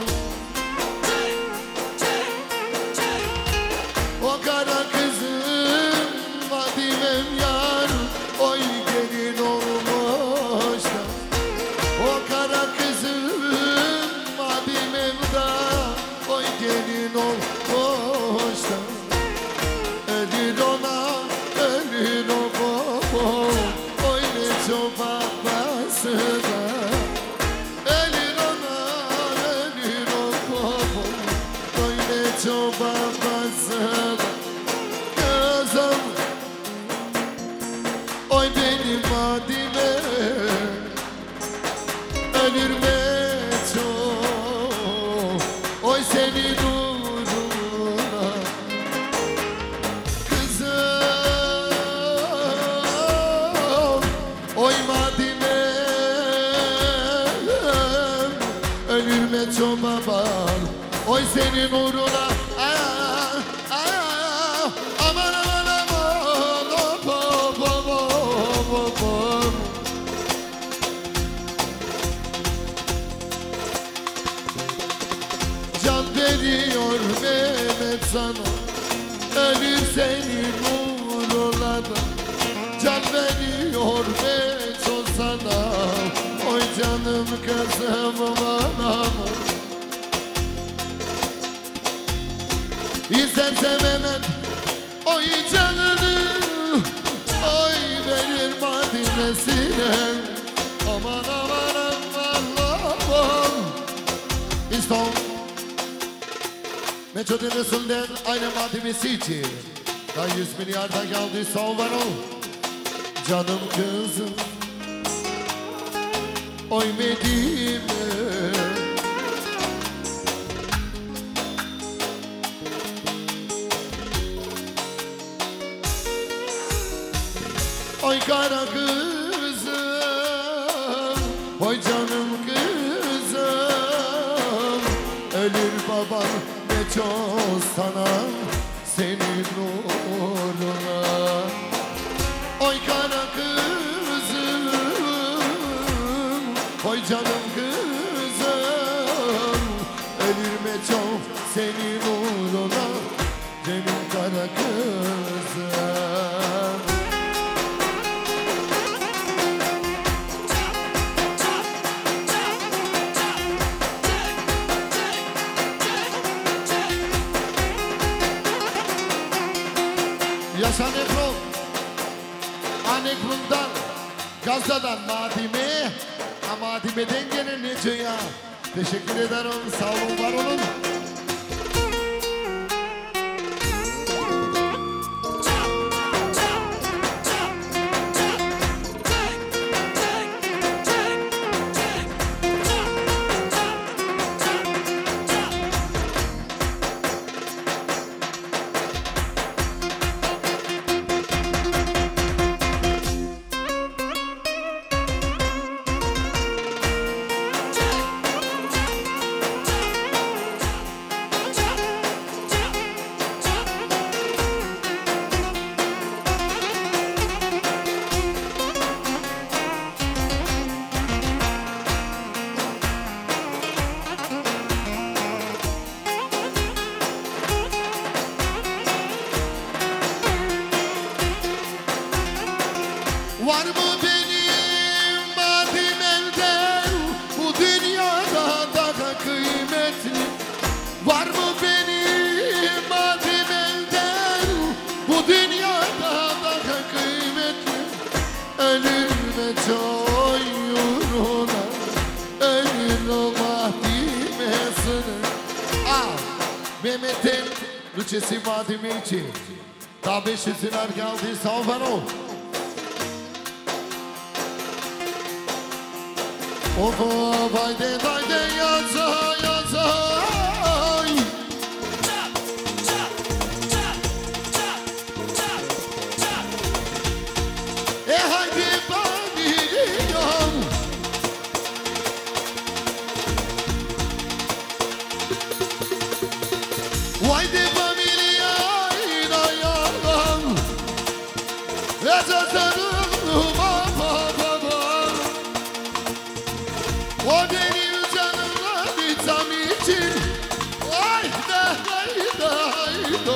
O kara kızım Madinem yar Oy gelin olmuş da O kara kızım Madinem da Oy gelin olmuş da Ölür ona ölür o baba Oy ne çok babası da Ölür ona ölür o baba Oy ne çok babası da Kızım Oy benim Madime Ölür Meco Oy senin uğruna Kızım Oy Madime Ölür Meco senin uğruna. Aa, aa, aman aman aman. Hop, hop, hop, hop, hop. Can veriyor Mehmet sana, ölür senin uğruna da. Can veriyor Beto sana, oy canım kızım bana. İsterse Mehmet oy canını, oy verir Madine'sine. Aman aman aman aman. İstom Meçhul Resul'den aynı Madimesi için daha yüz milyarda geldi sağ var ol. Canım kızım oy Medine. Oy kara kızım, oy canım kızım. Ölür baban ne çok sana, senin uğruna. Oy kara kızım, oy canım kızım. Ölür me çok senin uğruna, benim kara kızım. Yaşa Nekron, Anekron'dan, Gazze'den Madime, Madime'den gelen Nece'ye. Teşekkür ederim, sağ olun, var olun. Var mı benim Madime'den bu dünyada daha kıymetli? Var mı benim Madime'den bu dünyada daha kıymetli? Ölürme çok uğruna, ölür o Madime'sine. Ah, Mehmet'in Lüçesi Madime için daha beş yüzler geldi, sağ ol var ol. Oho haydi haydi yaza yaza. E haydi bağırıyorum. Haydi bağırıyorum yalan. Yaza sarılım baba baba. O benim canımla bir tam için. Hayda hayda hayda.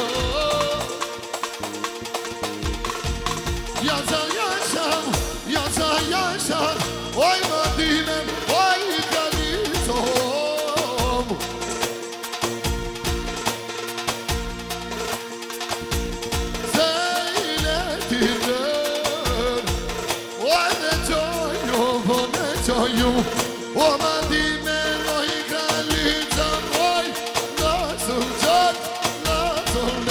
Yaza yaşa, yaza yaşa. Oy Madinem, oy Galitom. Söylediler. Oy ne çoyum, o ne çoyum. O Madime, oy Galitom. Oy nasıl çok, nasıl.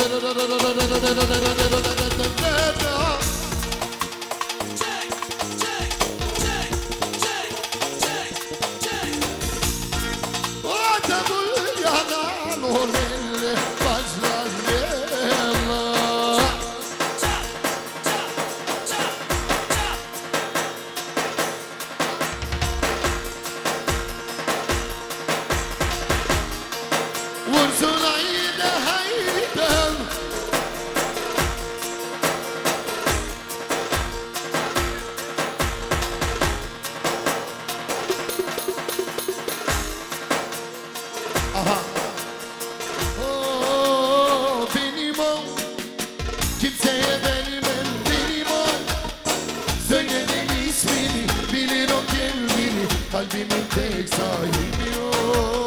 Vursun kalbimin tek sahibi o.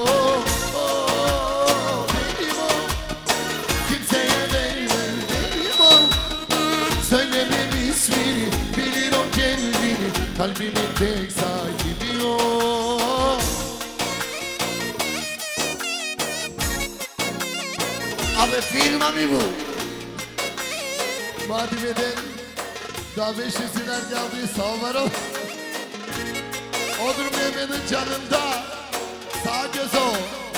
O benim o, kimseye vermem benim o. Söylemem ismini, bilir o kendini, kalbimin tek sahibi o. Abi firma mı bu? Madime'den daha beş yüzüler geldi, sağ var o. Odur Mehmet'in canında, sağ göz o.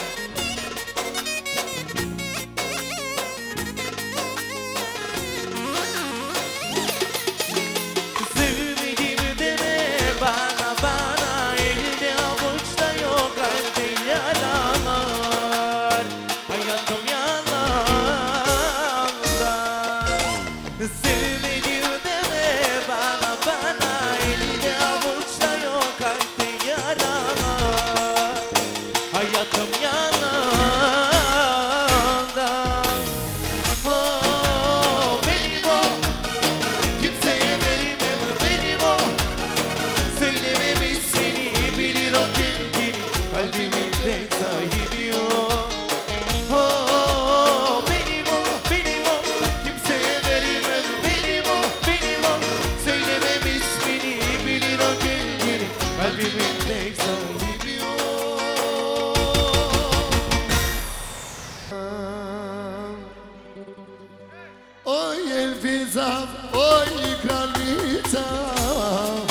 Sevmedim deme bana bana, elde avuçta yok kalpte yaralar. Hayatım yalandan. Sevmedim deme bana bana, elde avuçta yok kalpte yaralar. Hayatım yalandan. Oh benim o, kimseye vermem benim o. Söylemem ismini, bilir o kendini, kalbimin tek sahibi o. Oh benim o, benim o, kimseye vermem benim o, benim o. Söylemem ismini, bilir o kendini, kalbimin tek sahibi o. Oy Elfizam, oy kraliçam.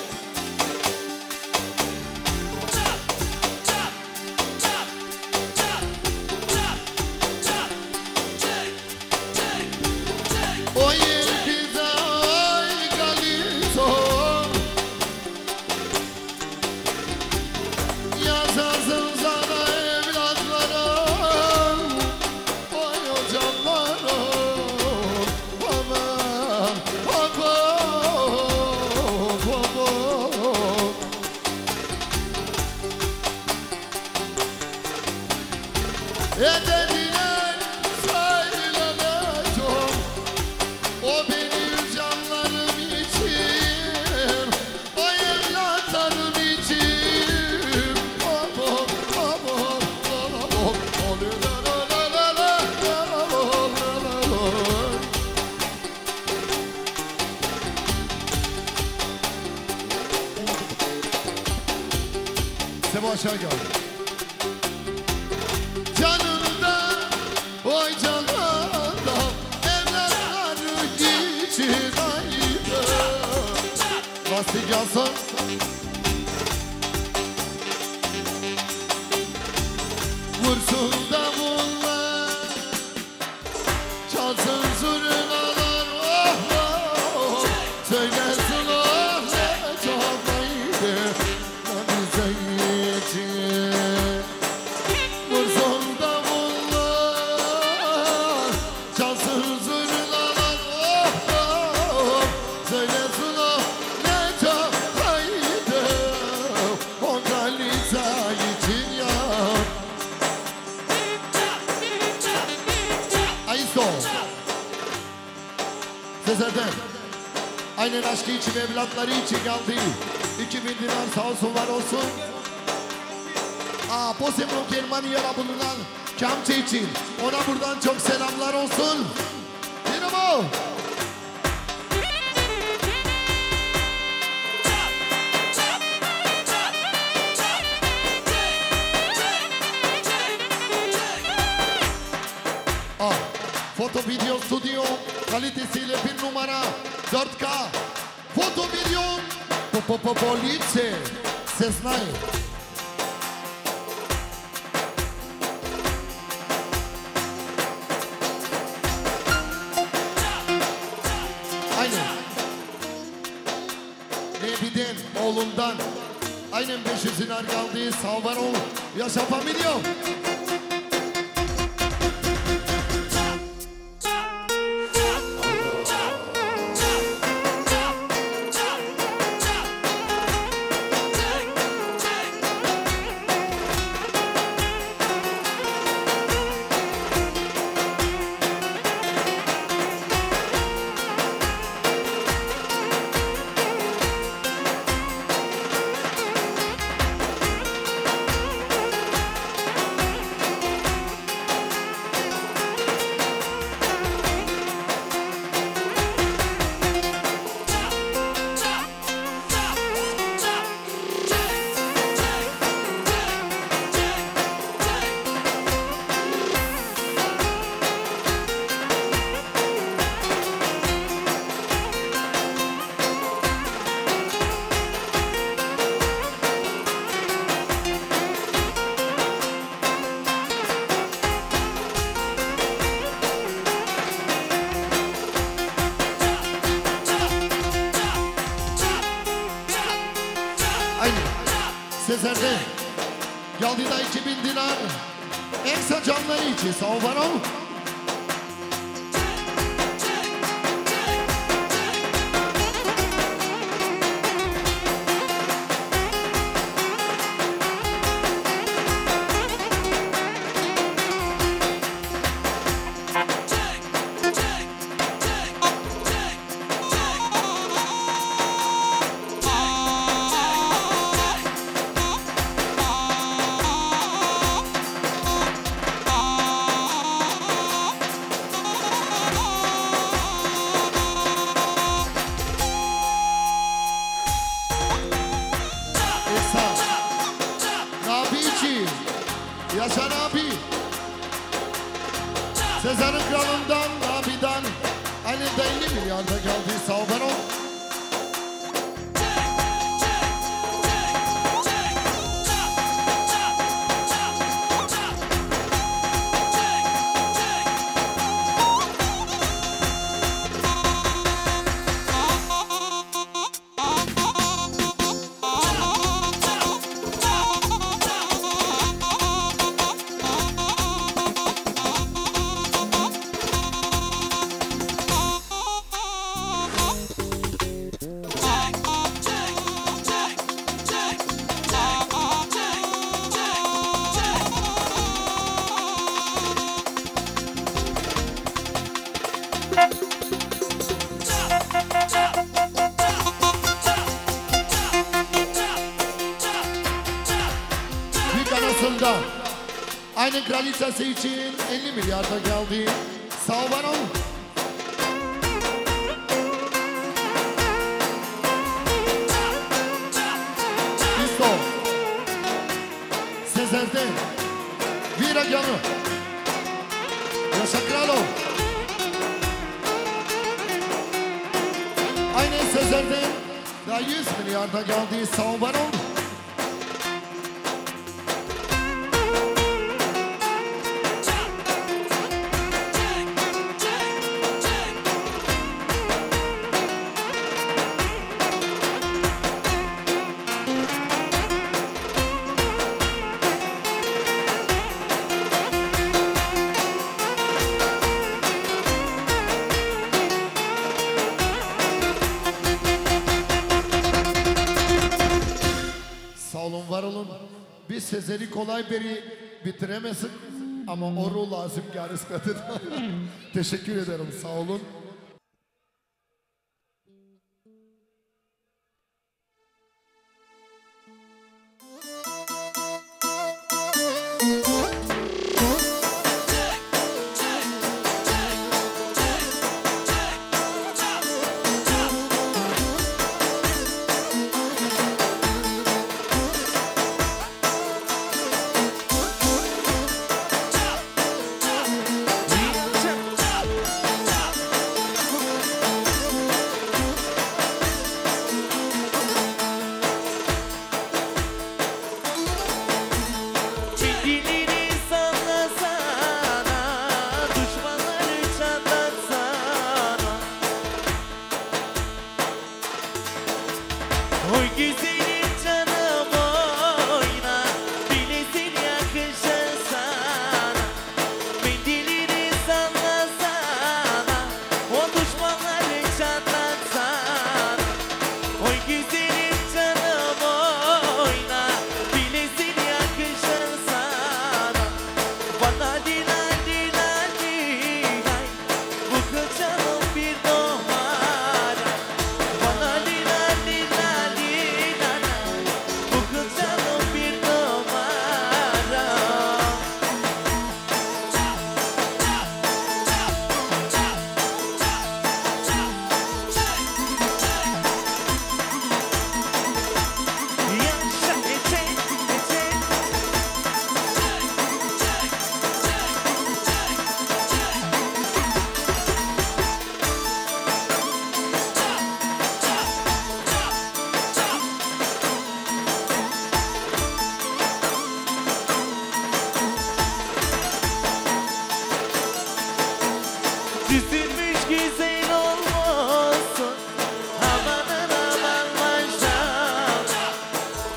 Oy Elfizam, oy kraliçam. Yazasın sana evlatlarım, oy hocamlarım. Aman, hop hop hop hop. Edediler sayılanacağım, o benim canlarım için, o evlatlarım için. Hop hop hop hop hop hop. Oluyor la la la la la la la la la. Sebo aşağı gel. Canında, oy canında, evlatları için ayrı. Lastik yansın. Vursun davullar, çalsın zurnalar, oh oh. Söylesin oh ne çalmaydı, lan bize için. Vursun davullar, çalsın zurnalar, oh oh. Söylesin oh ne çalmaydı, o kalite için ya. Ayso Sezer'den aynen aşkı için, evlatları için geldi. iki bin dinar sağ olsun var olsun. Aa, Posemon Germanya'da bulunan Kamçı için, ona buradan çok selamlar olsun. Dinamo. Aa, foto video stüdyo kalitesiyle bir numara dört K. Foto video po po police Sesnay. Aynen. Nebiden oğlundan aynen beş yüz dinar geldi. Sağ var ol. Yaşa familyo. Aynı. Sezer'de geldi da iki bin dinar. Eksa canları içi sağ var ol. Yaşar abi Sezar'ın kralından abiden elinde elli milyarda geldi sağ ol. Aynı kraliçesi için elli milyarda geldi. Sağ ol bana. Listo. Sezer'de Vira Canı. Yaşa Kralo. Aynı Sezer'de daha yüz milyarda geldi. Sağ ol bana. Biz Sezer'i kolay beri bitiremezsin ama oru lazım yarıskatın. Teşekkür ederim, sağ olun. Bana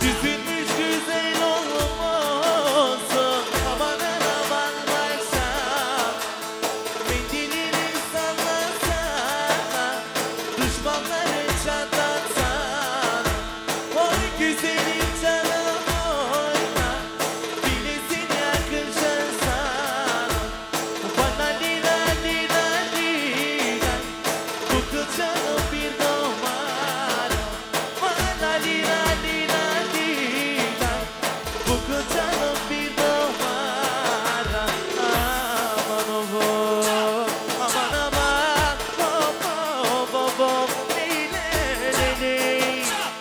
Düşünmüş güzel olmasın. Amanın aman varsa mendilini sallasana, düşmanları çatlatsana. Oy güzelim canım oyna, bilesin yakışır sana. Bana lira lira lira, bu kız canım bir numara. Bana lira lira lira, bu kız canım bir numara. Aman oğlum, aman aman, hop hop hop hop, eyle eyle.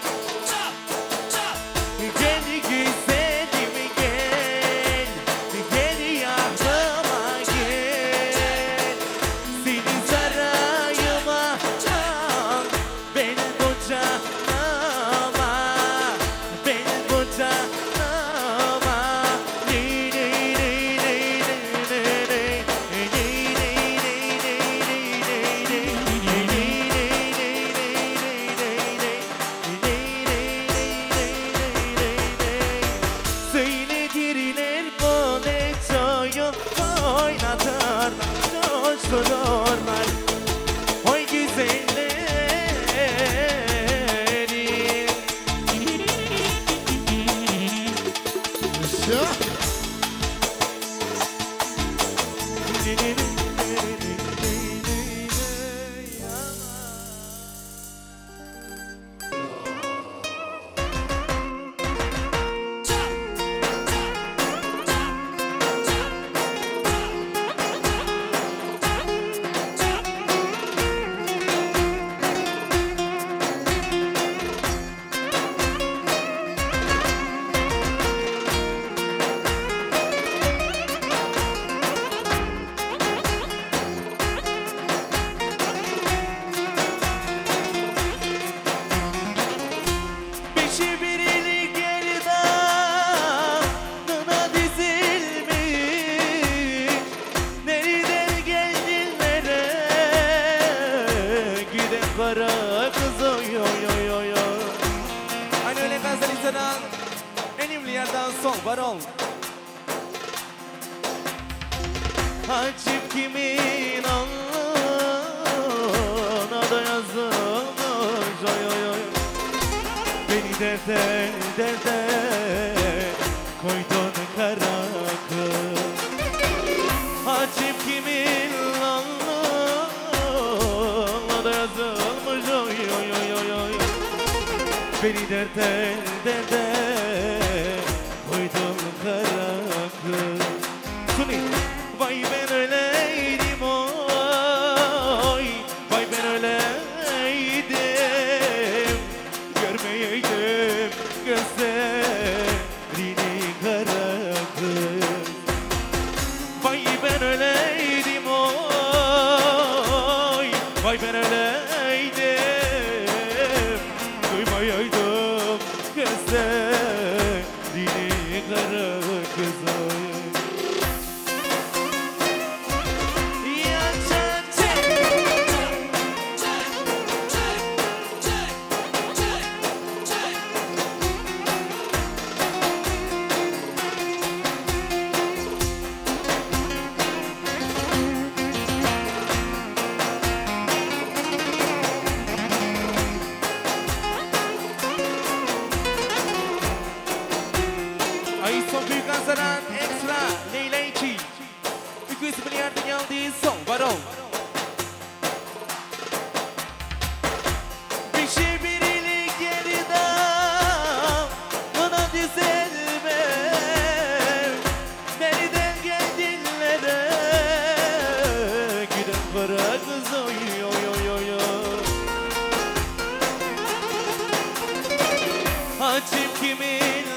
Gel güzelim gel, gel yanıma gel. Seni sarayıma al, ben bu canıma, ben bu canıma. Ley ley ley ley ley ley, ley ley ley ley ley ley, ley ley ley ley ley ley. Söylediler bana çoğu oynatırlar, coştururlar. Oy güzellerim. Ya. Beşi birili gerdanına dizilmiş. Nereden geldin nereye? Giden kara kız oy oy oy oy oy. Aynı öyle Gazel İza'dan önemli yerden son var ol. Hacip kimin alnına da yazılmış oy oy oy. Beni derde derde koydun kara kız. Hacip kimin alnına da yazılmış oy oy oy oy oy. Beni derde derde koydun kara kız. Suni, vay ben öyleydim oy, vay ben öyleydim. Görmeyeydim gözlerini kara kız. Vay ben öyleydim oy, vay ben öyleydim. Duymayaydım gözlerini kara kız. Ay son büyük Hazaran Extra Leyla için iki yüz milyar geldi son varol. Bir şey biriyle geriden bana düzelme. Nereden geldin nereye? Giden kara kız oy oy oy oy oy. Hacim kimin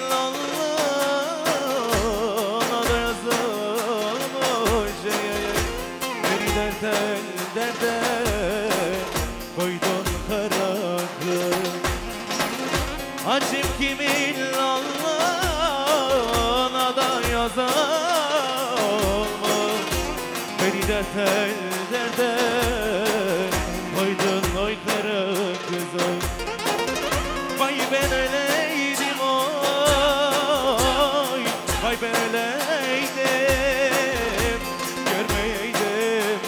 alnına da yazılmış. Beni derde derde koydun kara kız. Hacim kimin alnına da yazılmış. Beni derde derde koydun oy kara kız oy. Vay ben öyleydim oy. ben öyleydim, görmeyeydim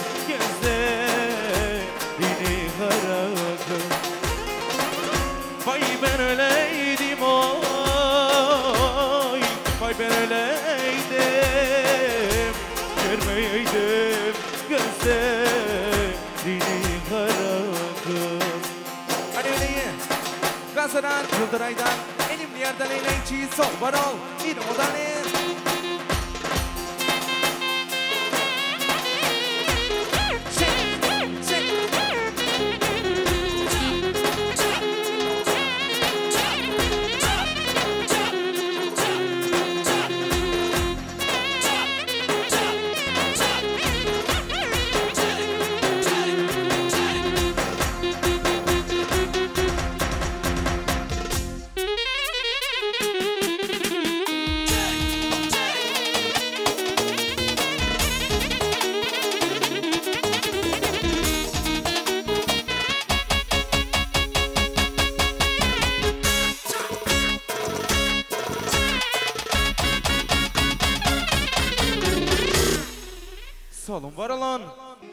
gözlerini karadım. Vay ben öyleydim oy, vay ben öyleydim, görmeyeydim gözlerini karadım. Hadi öyleye, Gazze'den, Kıldıray'dan, elimli yerden eğlenceyi sol var ol, bir odan el. Solun var olan.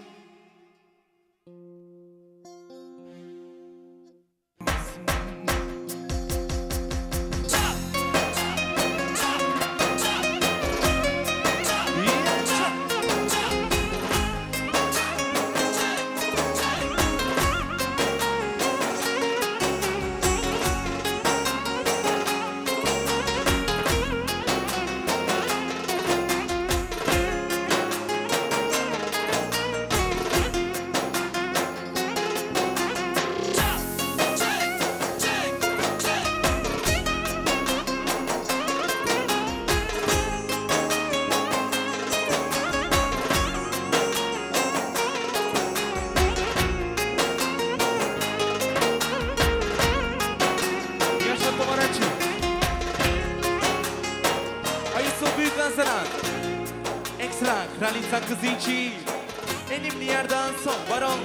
Ekstra kralica kızı için elimli yerden son baron.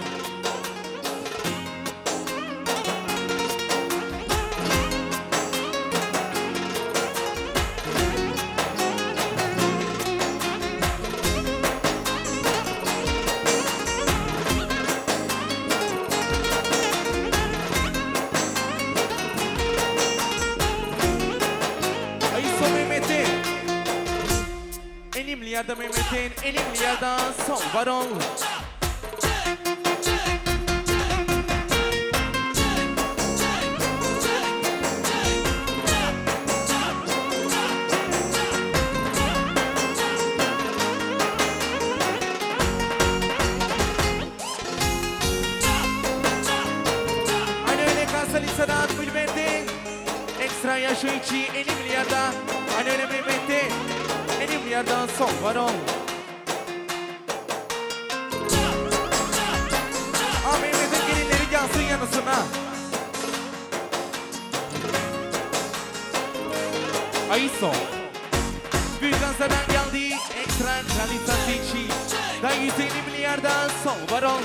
Elimli yerden Mehmet'in, elimli yerden son baron. Aynı öyle kalsa lisadan Mehmet'in. Ekstra yaşı içi elimli yerden. Aynı öyle Mehmet'in. Elimli yerden son baron. Aa Mehmet'in gelinleri gelsin yanısına. Ayso. Büyük Gazze'den geldi. Ekstra kraliçası için. Da yüz elli yerden son baron.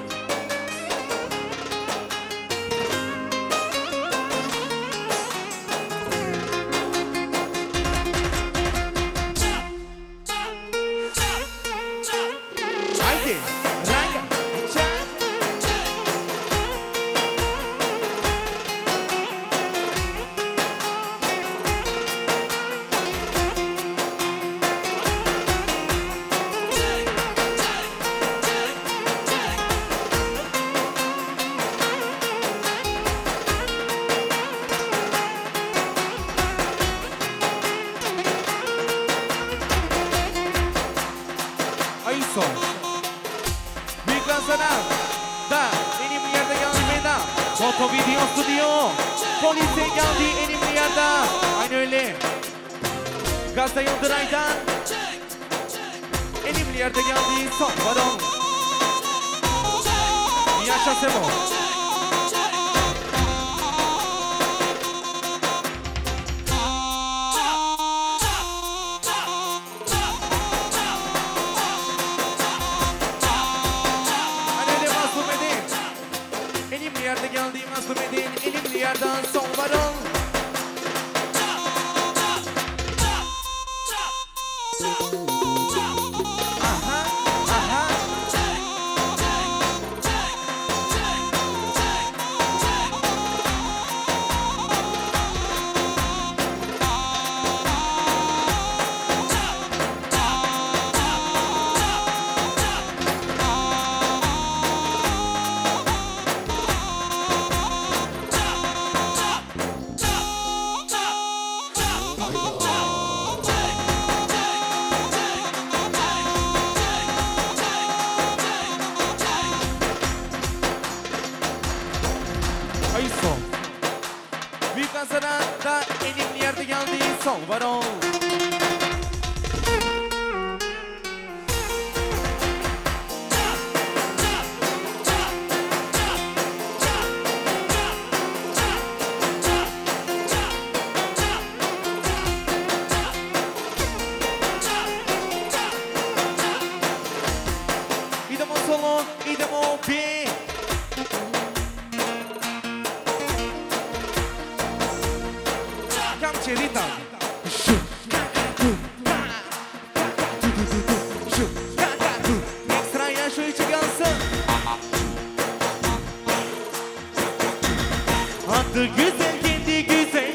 Büyük Gazze'den da elimli yerde geldi Meda. Foto video stüdyo. Polise geldi elimli yerde. Aynı öyle. Gazze Yıldıray'dan elimli yerde geldi son baron. Yaşa Semo. Yerde geldi Mazlumedin, elimli yerden son baron. kazanan en iyi yerde geldi son var ol. Idemo solo, idemo bi. Camcerita. Ekstra yaş uyucu kalsın. Adı güzel, kendi güzel.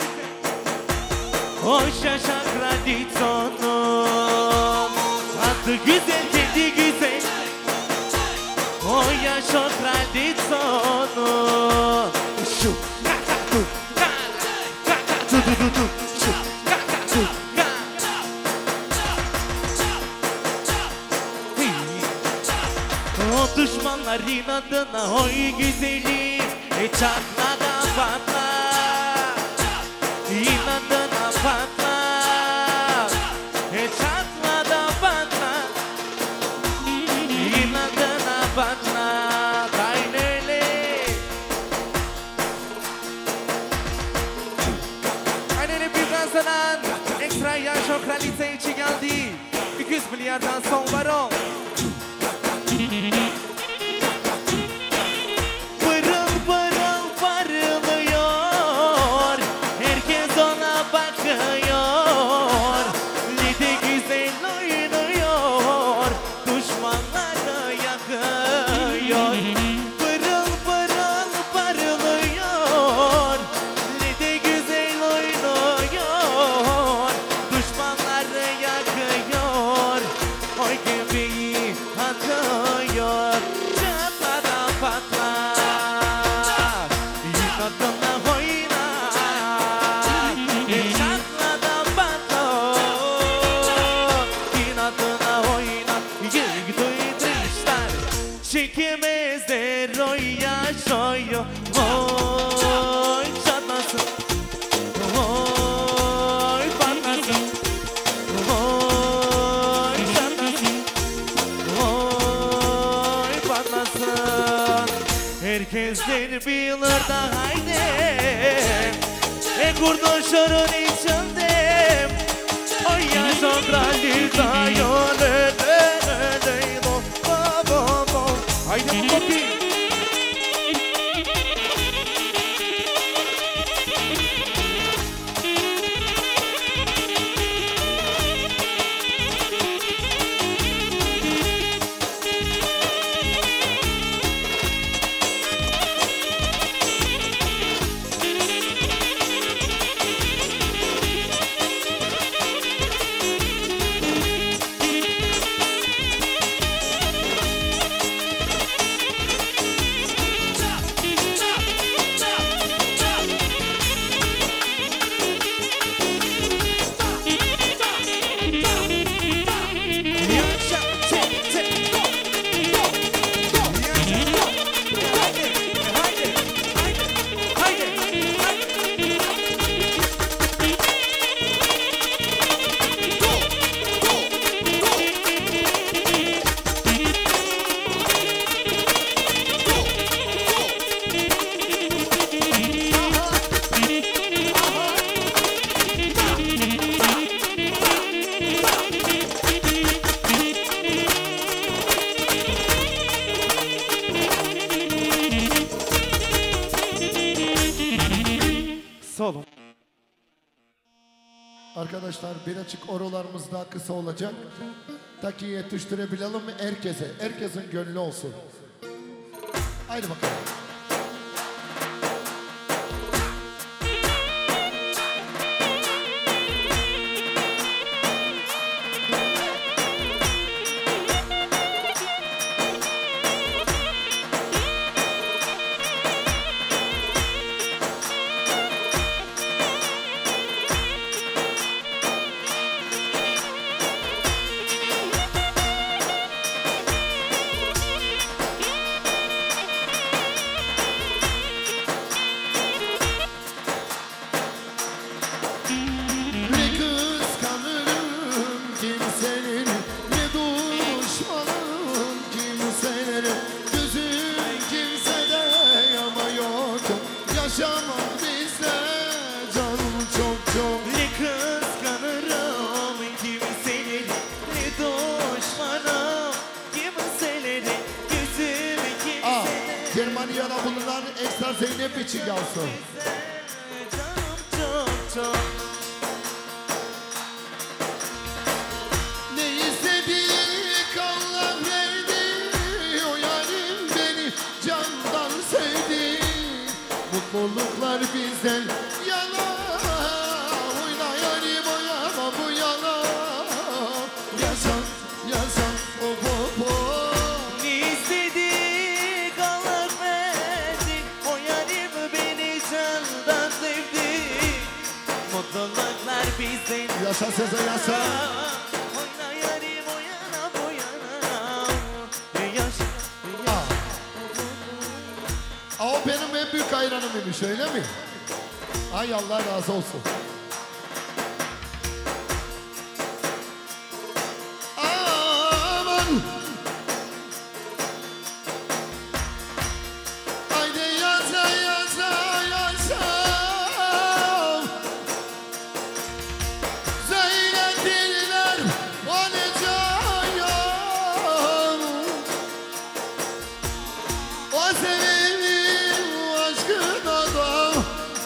Hoş yaşa tradisyonum. Adı güzel, kendi güzel. O yaşa tradisyonum. Şu. O düşmanların adına oy güzelim e çatlaga patla İnadına patla e çatlaga patla İnadına patla Kaynele Kaynele bir kazanan ekstra yaş o kraliçe içi geldi iki yüz milyardan son var o Pırıl pırıl parlıyor Herkes ona bakıyor Ne de güzel oynuyor Düşmanları yakıyor Pırıl pırıl parlıyor Ne de güzel oynuyor Düşmanları yakıyor Oy gibi atıyor Çatladan patlar İnadına oynar Çatladan patlar İnadına oynar Yıktı idrisler Çekemezler oy yaşıyor Oy çatlasın Oy patlasın Oy çatlasın Oy patlasın Herkesler bilir da haydi E kurtuşurun içinde Oy yaşa kraliçe yolu Haydi bu kopya Solum. Arkadaşlar bir açık oralarımız daha kısa olacak. Ta ki yetiştirebilelim herkese. Herkesin gönlü olsun. Haydi bakalım. Zeynep için gelsin. Canım çok çok. Ne istedik Allah verdi, o yarim beni candan sevdi. Mutluluklar bizden yana, oyna yarim o yana bu yana. Yaşa, yaşa, oh oh oh. Ne istedik Allah verdi, o yarim beni candan sevdi. Mutluluklar bizden Yaşa Sezen yaşa. oyna yarim o yana bu yana. Yaşa. Aa, o benim en büyük hayranımmış öyle mi? Ay Allah razı olsun. Aman. Haydi yaşa yaşa yaşa. Söylediler o ne can. O sevenim aşkın adam.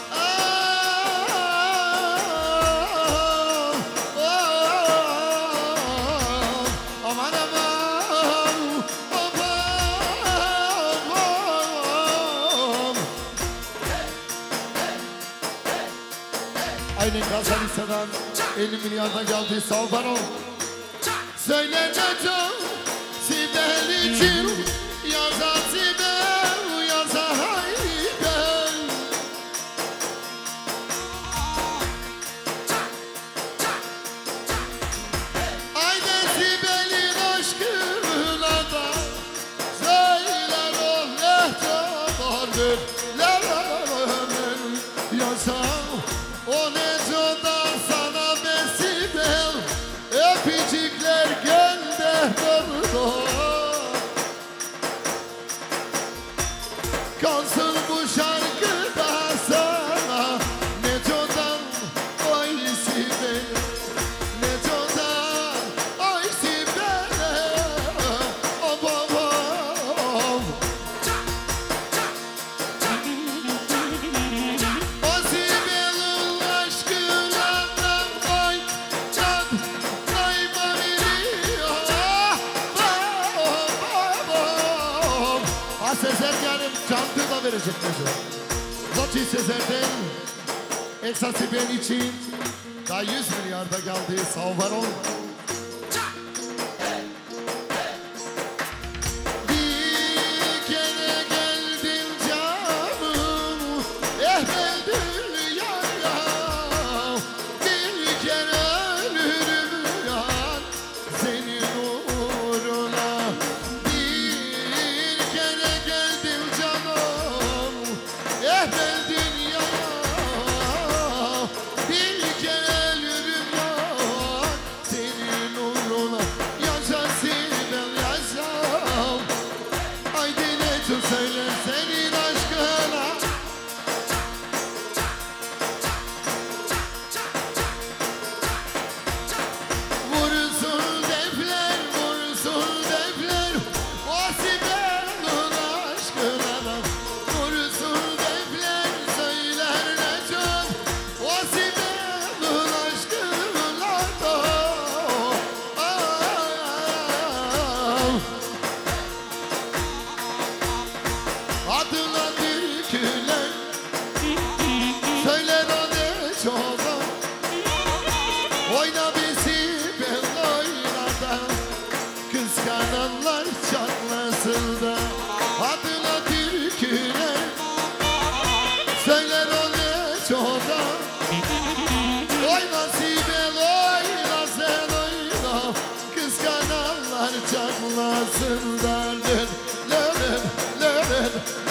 Aman aman, aman. Aynen Gazalistan'dan elli milyarda geldi sağ baron. Söyle çocuğum Sibel için yaza Sibel yaza Haybel. Aynen Sibel'in aşkına da söyler o lehçalardır. La la la la yaşa o lehçadan sana be Sibel. Öpücükler gönder doğru. Kalsın bu şarkıda sana ne çodan oy Sibel. Ne çodan oy Sibel. Oh babam. O Sibel'in aşkından oy can kayma veriyor. Babam. Ha Sezer yarım çantı da verecek bize. Zati Sezer'den Eksa Sibel için daha yüz milyarda geldi sağ varon. Bir kere geldin canım, eh geldin dünyaya. Bir kere ölürüm yar senin uğruna. Bir kere geldim canım, eh ben dünyaya. Bir kere ölürüm yar senin uğruna. Yaşa Sibel yaşa. Haydi ne çok söyle senin aşkına. Vursun defler, vursun defler. O Sibel'in aşkına. Vursun defler, söyler ne çok. O Sibel'in aşkına da. Adına türküler, söyler o ne çoban. Oyna bir Sibel oyna da, kıskananlar çatlasın da. Adına türküler, söyler o ne çoban. Oyna Sibel oyna sen oyna, kıskananlar çatlasın da. Lör, lör, lör, lör, lör.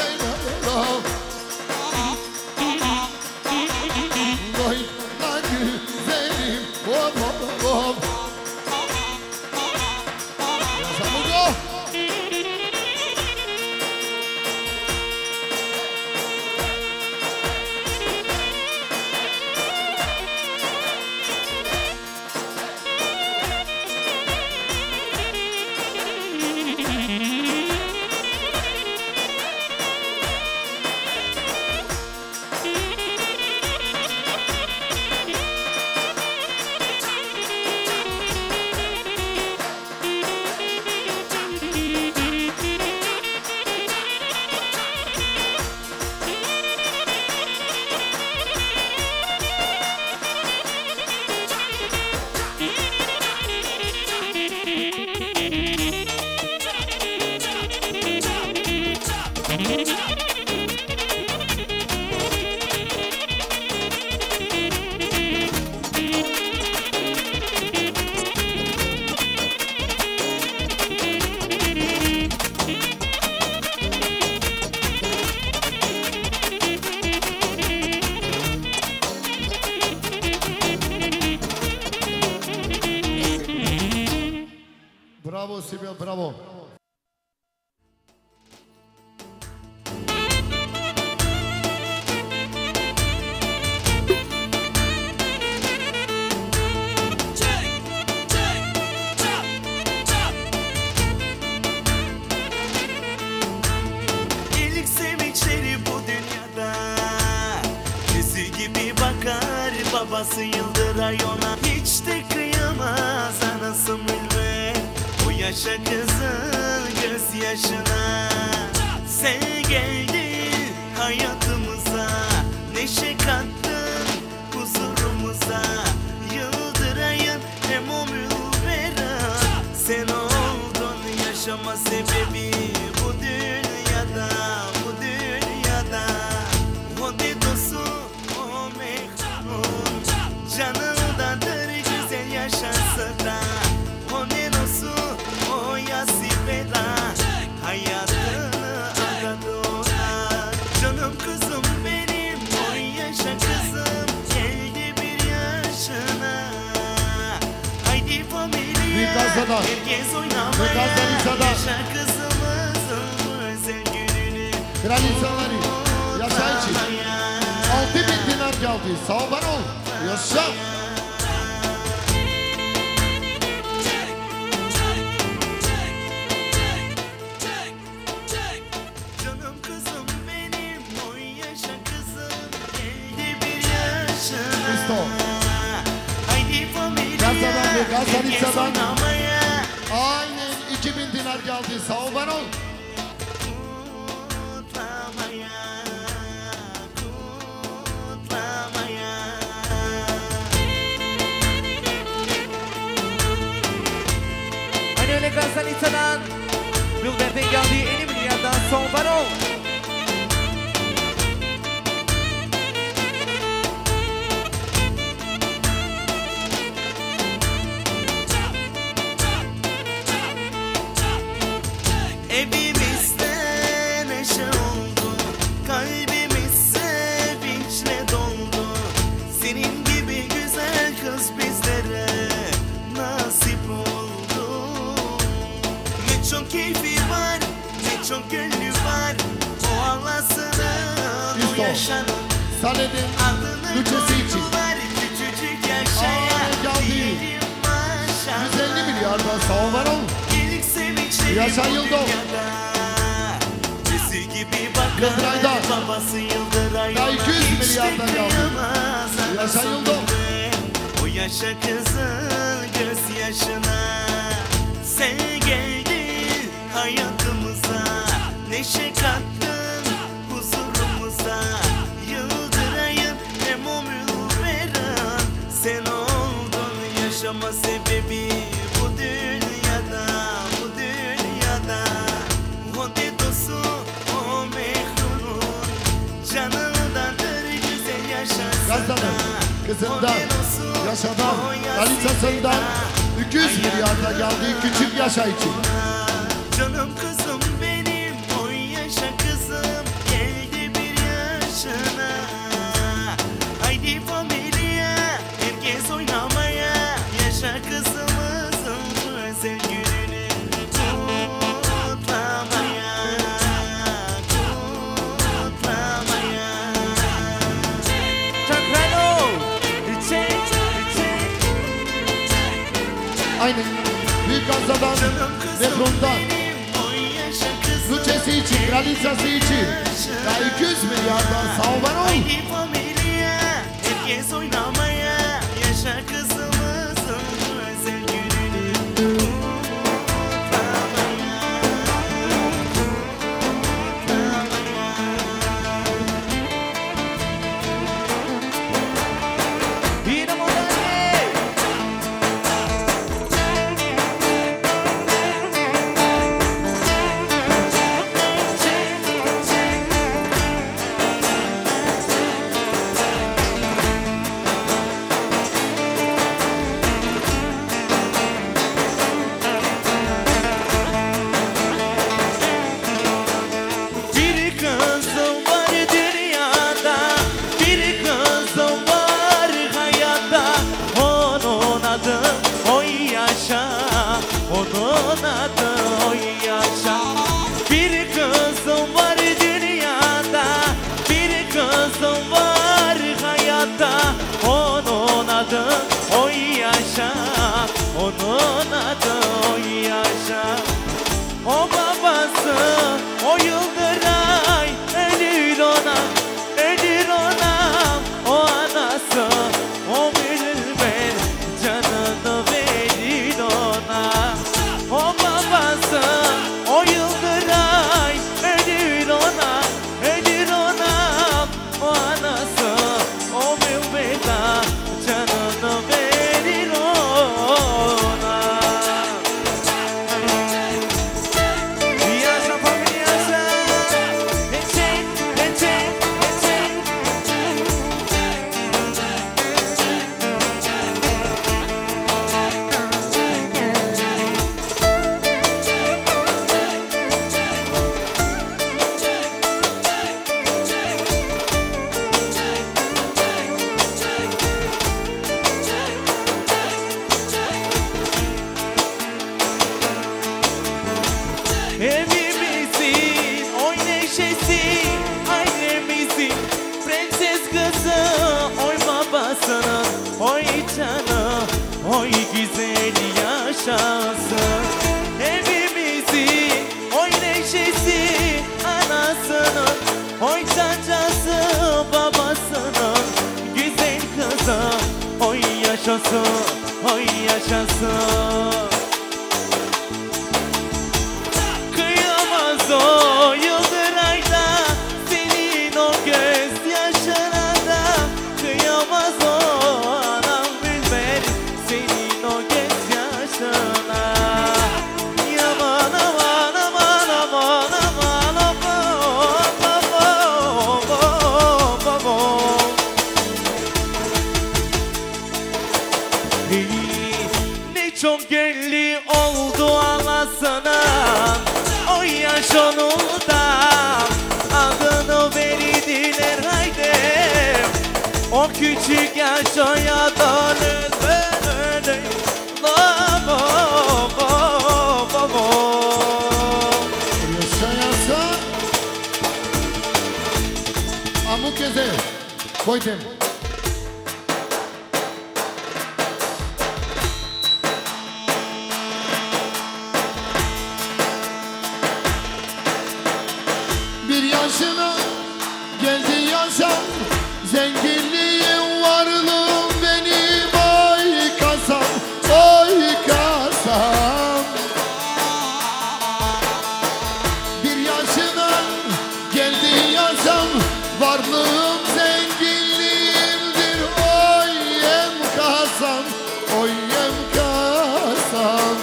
Vay lan güzelim, hop hop hop. Yaşa Mugo. Bravo Sibel, bravo. İlk sevinçleri bu dünyada yüzü gibi bakar babası Yıldıray ona hiç de kıyamaz anası Mülve bu yaşa kızın gözyaşına. Sen geldin hayatımıza neşe kattın huzurumuza Yıldıray'ın hem o Mülvera sen oldun yaşama sebebi bu dünyada bu dünyada o dedosu o mektanun canındadır güzel yaşarsa da o nenosu o yasibeda hayatını aradı ona. Canım kızım benim o yaşa kızım geldi bir yaşına. Haydi familya Mikasa'dan. herkes oynamaya Mikasa'dan. yaşa kızımızın bu özel gününü Kraliçaları yaşa için. Altı bin dinar geldi. Sağ ol, var ol. Yaşa. Canım kızım benim o yaşa kızım geldi bir yaşına. Listo. Haydi familya Gazadan ve Gazaliça'dan. herkes oynamaya Aynen iki bin dinar geldi. Sağ ol, var ol. kutlamaya kutlamaya. Hani öyle Gazaliça'dan Mülver'den geldiği elli milyardan son baron. Evimizde neşe oldu, kalbimiz sevinçle doldu. Senin gibi güzel kız bizlere nasip oldu. Ne çok keyfi var, ne çok gönlü var. O Allah'sının o Listo. yaşanın Sane'nin adını bütçesi için. koydular küçücük yaşaya. Aa, geldi. Diyelim maşallah. yüz elli milyardan sağ ol, var ol. İlk sevinçleri Yaşa bu Yıldız. dünyada. Yüzü gibi bakar Yıldıray'dan. babası Yıldıray Daha ona iki yüz hiç de milyardan geldi. kıyamaz Yaşa anası Yıldız. Mülve. O yaşa kızın gözyaşına. Sen geldin hayatımıza neşe kattın huzurumuza Yıldıray'ın hem o Mülvera sen oldun yaşama sebebi bu dünyada bu dünyada. O dedosu o Mecnun'un canındadır güzel yaşarsa Gazdan'ın kızından, Yaşadan, Kraliçasından iki yüz milyarda geldi küçük yaşa için. Canım kızım benim o yaşa kızım geldi bir yaşına. Haydi familya herkes oynamaya yaşa kızımızın bu özel gününü kutlamaya kutlamaya. Çakrano. Çek, çek. Aynen. Büyük Gazdan'dan ve Brun'dan. Bütçesi için, kraliçası için. Daha iki yüz milyardan sağ ol, var ol. Haydi familya herkes oynamaya yaşa kızımızın bu özel gününü kutlamaya kutlamaya. Yine modern. Oy canım, oy güzel yaşasın. Evimizin oy neşesi anasının, oy cancası babasının. Güzel kızım, oy yaşasın, oy yaşasın. Kıyamaz o yıldırayda, senin o gözyaşına da. Kıyamaz o anam Bülbül, senin o gözyaşına. Yaman aman aman aman aman aman aman aman. Hey, ne çok gönlü oldu anasının, o yaş onundan adını verdiler haydi. O küçük yaş o yadanın böyle baba baba baba. Yaşa yaşa. Amuk geze. Koydum. Bir yaşına geldi yaşam, zenginliğim varlığım benim, oy kasam, oy kasam. Bir yaşına geldi yaşam, varlığım zenginliğimdir, oy em kasam, oy em kasam.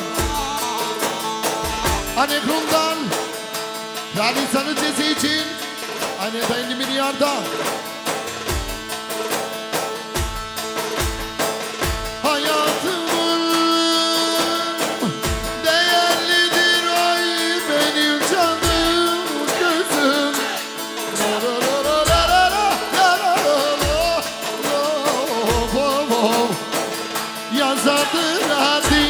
Anne Krum'dan Kraliçanın sesi için anne da elli milyarda. Hayatımın değerlidir oy benim canım kızım. Yazadır hadi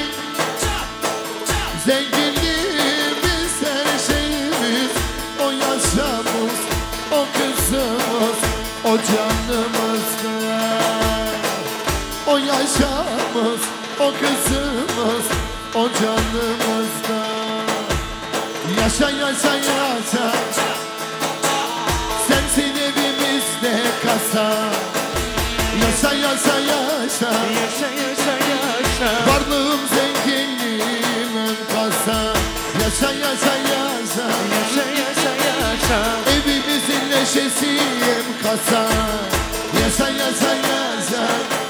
zenginliğimiz, her şeyimiz, o yaşamız, o kızımız, o canımızdır. O yaşamız, o kızımız, o canımızdır. Yaşa yaşa yaşa, sensin evimizde kasa. Yaşa yaşa yaşa, Yaşa yaşa yaşa. varlığım zenginliğim ön kasa. Yaşa yaşa yaşa, Yaşa yaşa yaşa. evimizin neşesiyim kasa. Yaşa yaşa yaşa,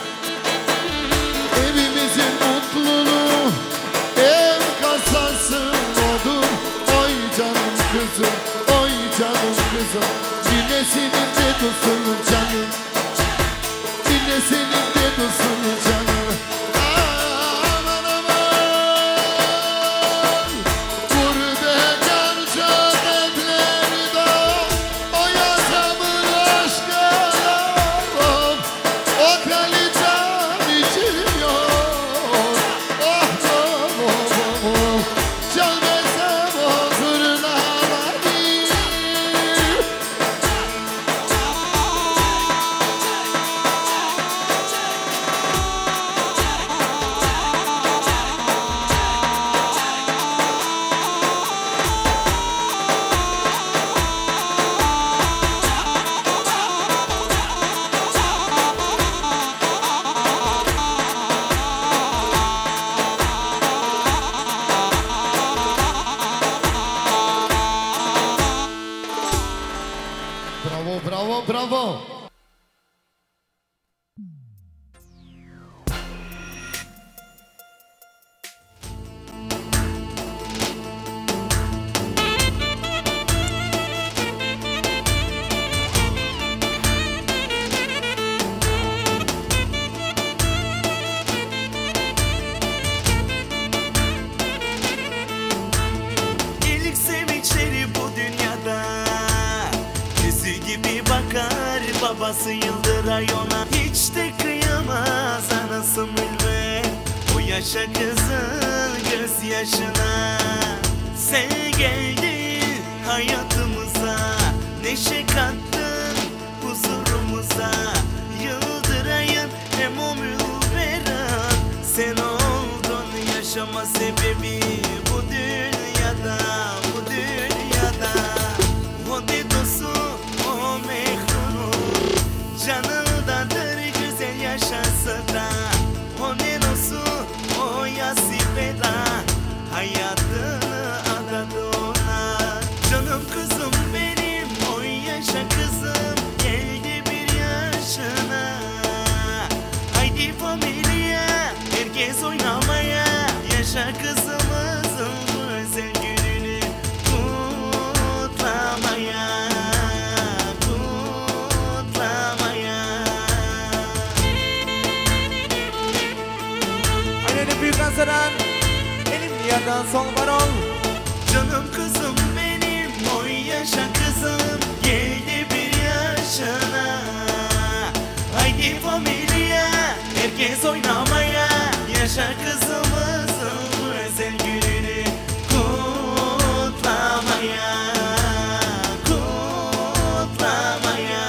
evimizin mutluluğu ev kasası odur. Oy canım kızım, oy canım kızım, dinlesinin de dursun canım, dinlesinin de dursun canım. Aman aman, gurbet harca dertlerde, o yaşamın aşkına, o kraliçem içiyor. Oh oh oh oh, çalmazsam o zurnaları. Bravo, bravo, bravo. İlk sevinçleri bu dünyada, yüzü gibi bakar babası Yıldıray ona. Hiç de kıyamaz anası Mülve o yaşa kızın gözyaşına. Sen geldin hayatımıza, neşe kattın huzurumuza. Yıldıray'ın hem o Mülve yaşama sebebi bu dünyada, bu dünyada. O dedosu, o mehrunu, canındadır güzel yaşasa da. O nenosu, o yasipeda, hayatını adadı ona. Canım kızım benim, o yaşa kızım, geldi bir yaşına. Haydi familya, herkes oynamaya, yaşa kızımızın bu özel gününü kutlamaya, kutlamaya. Aynen büyük kazanan elim yerden son var ol. Canım kızım benim, oy yaşa kızım, geldi bir yaşına. Haydi familya, herkes oynamaya, yaşa kızımızın bu özel gününü kutlamaya, kutlamaya.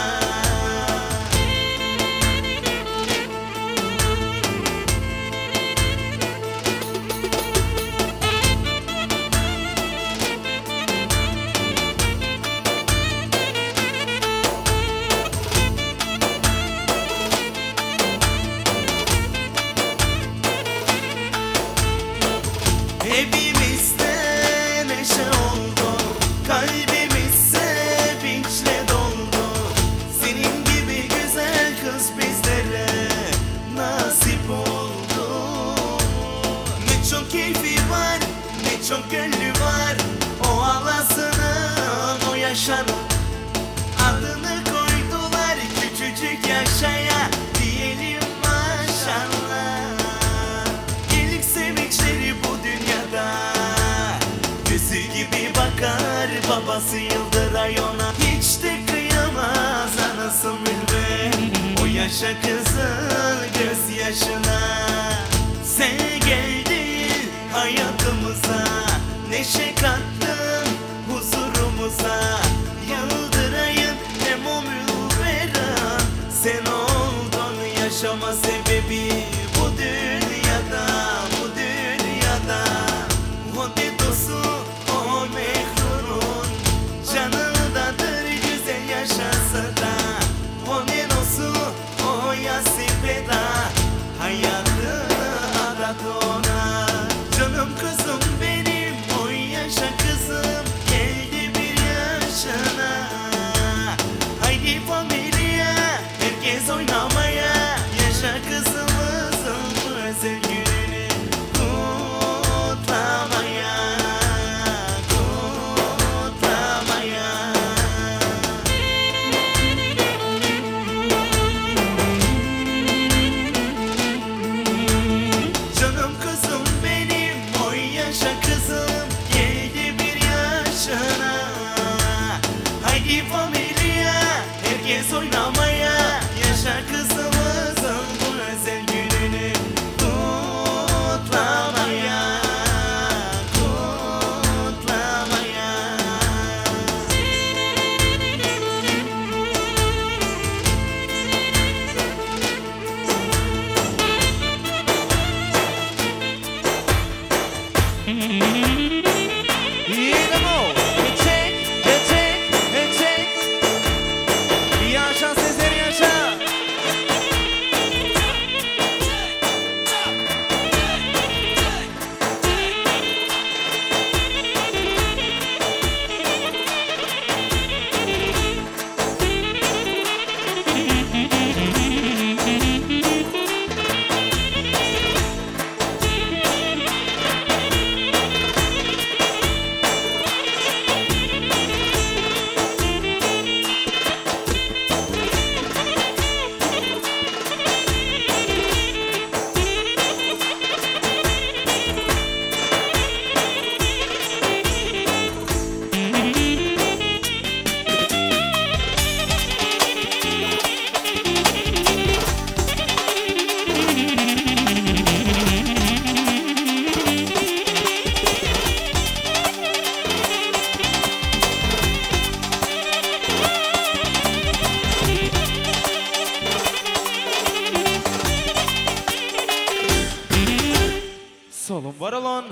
Evimizde neşe oldu, kalbimiz sevinçle doldu. Senin gibi güzel kız bizlere nasip oldu. Ne çok keyfi var, ne çok gönlü var. O ağlasının, o yaşanın adını koydular küçücük yaşaya, diyelim maşallah. Gelik sevinçleri bu dünyada, gözü gibi bakar babası Yıldıray ona. Hiç de kıyamaz anası Mülbe o yaşa kızın gözyaşına. Sen geldin hayatımıza, neşe kattın huzurumuza. Yıldıray'ın hem o Mülbe'den, sen oldun yaşama sebebi bu dünyada, bu dünyada. O dedosu, o mehrunun, canındadır güzel yaşasa da. O nenosu, o yasipeda, hayatını adadı ona. Canım kızım benim, o yaşa kızım, geldi bir yaşına. Haydi familya, herkes oynamaya, yaşa kızımız Solun var olun.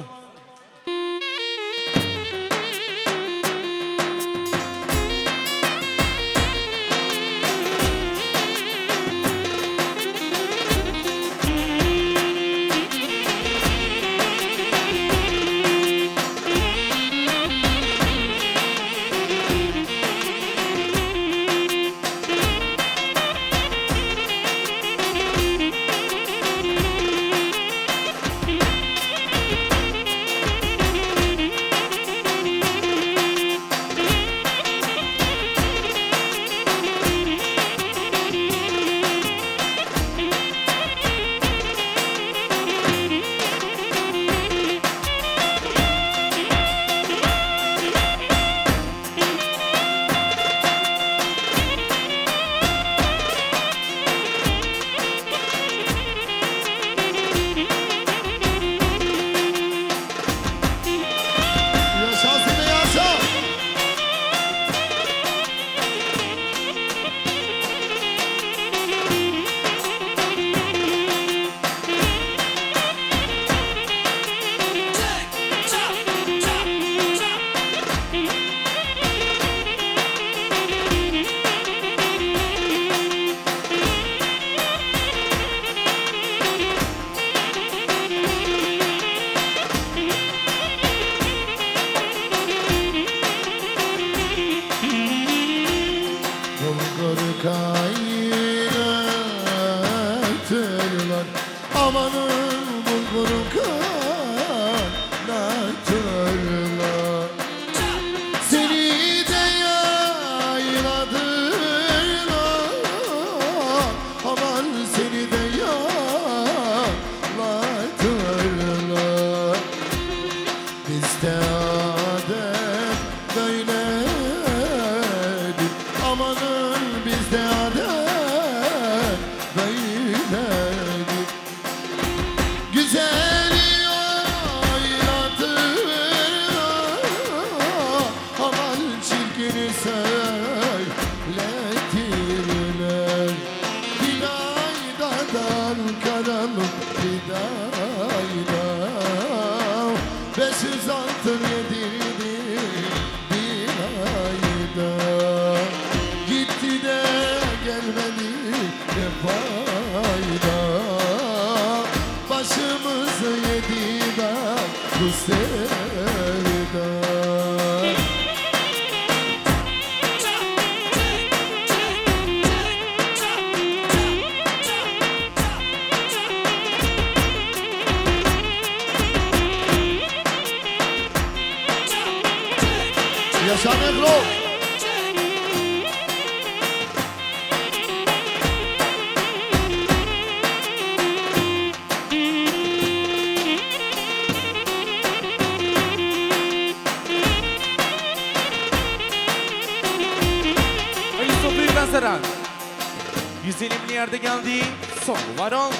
yüz elli milyarda geldi. Son var ol.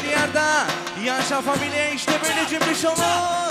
miliarda. E așa familia, işte böyle cimriş olur.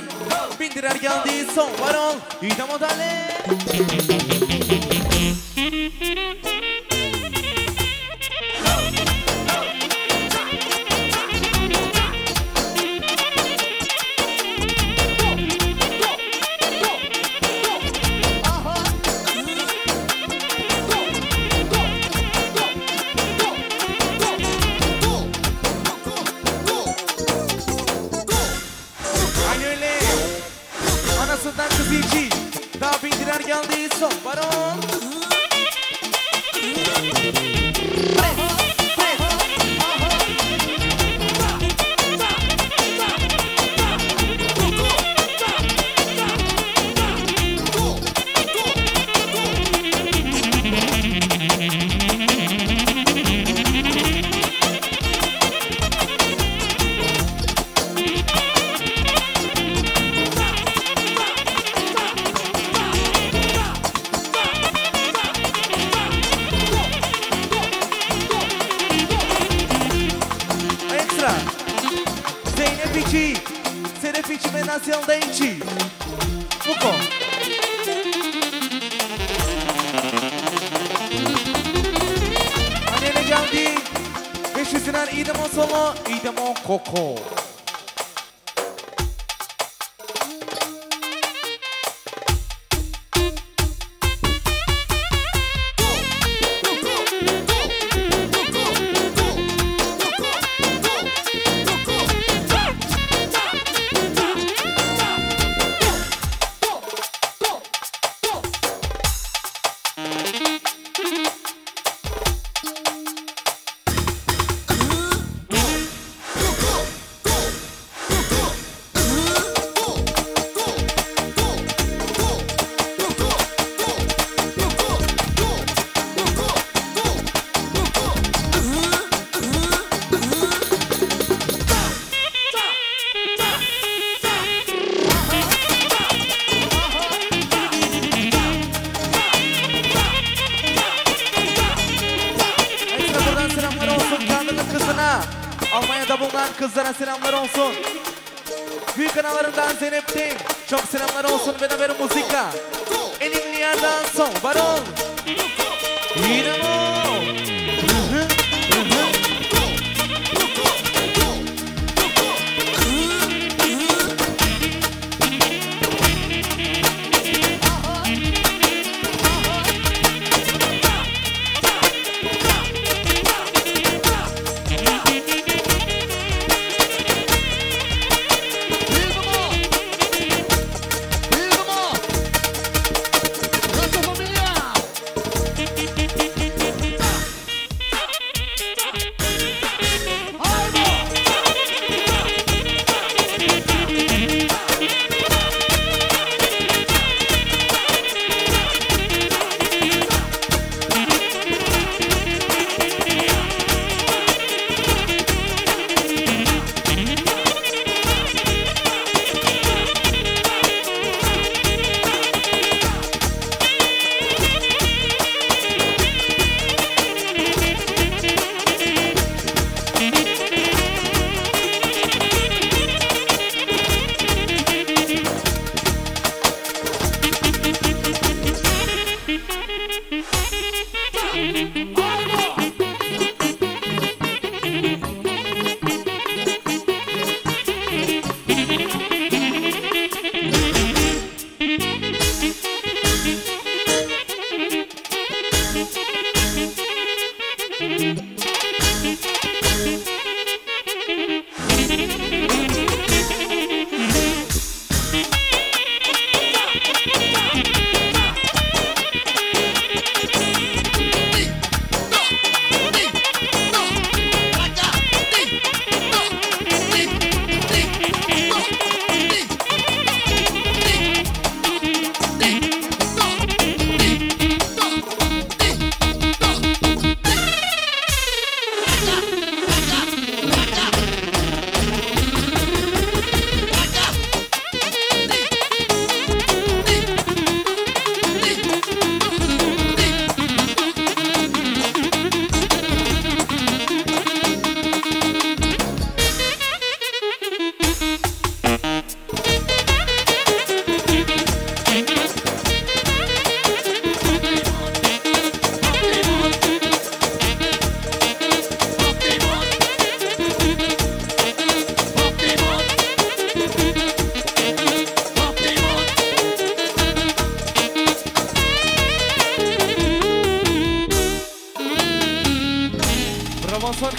Bindirer geldi son varol. İdam odale. Daha bindirer geldi son baron. Dente Fuko Annene geldi beş yüzünden İdemo solo İdemo Koko Almanya'da bulunan kızlara selamlar olsun. Büyük kanallarından Zeynep'ten çok selamlar olsun ve de verin muzika. En ünlü yerden son varol. İnanın.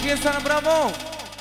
Anastasia sana bravo.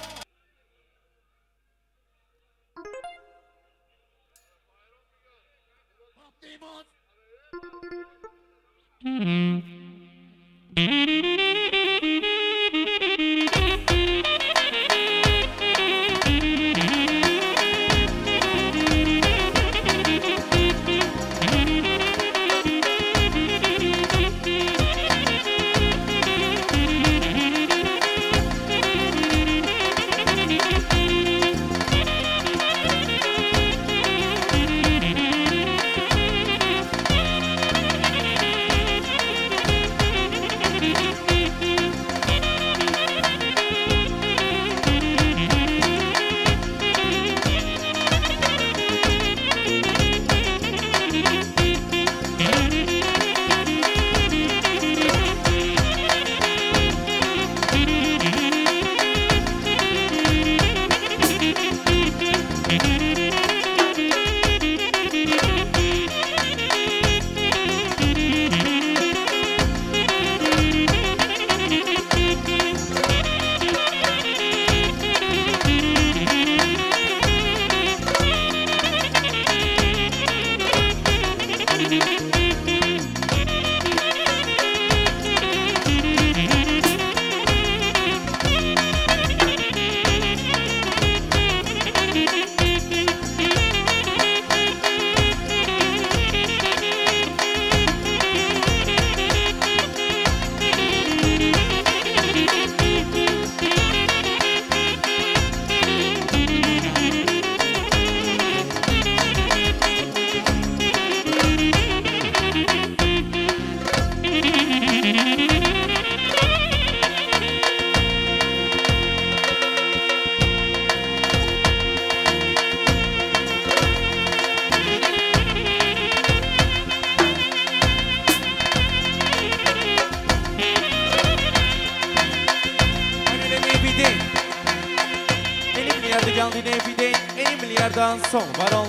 Son varol.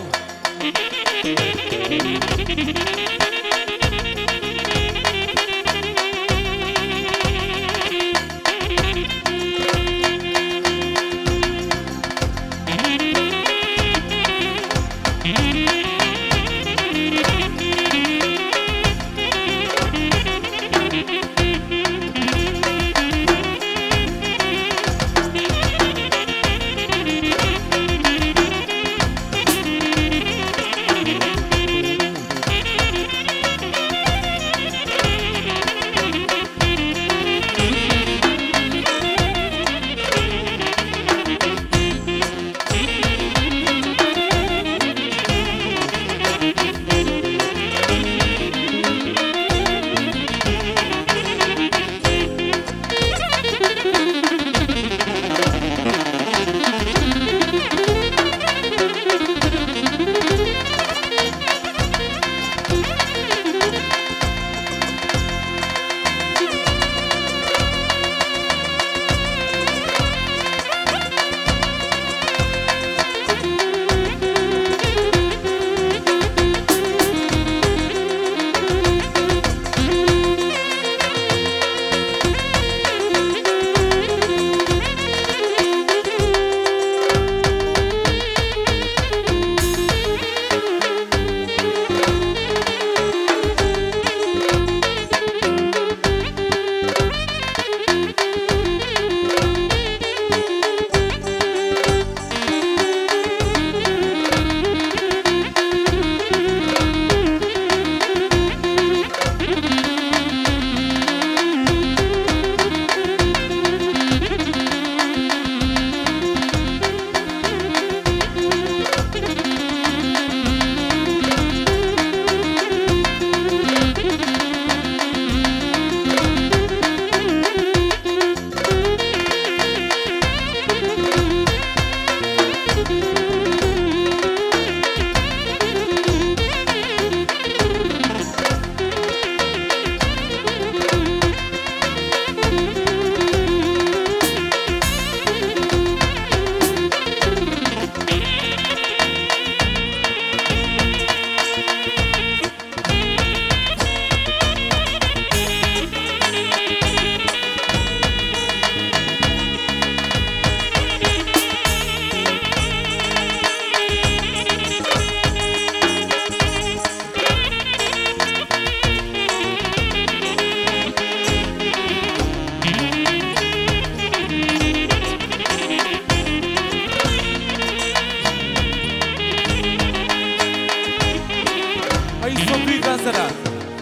Hazaran.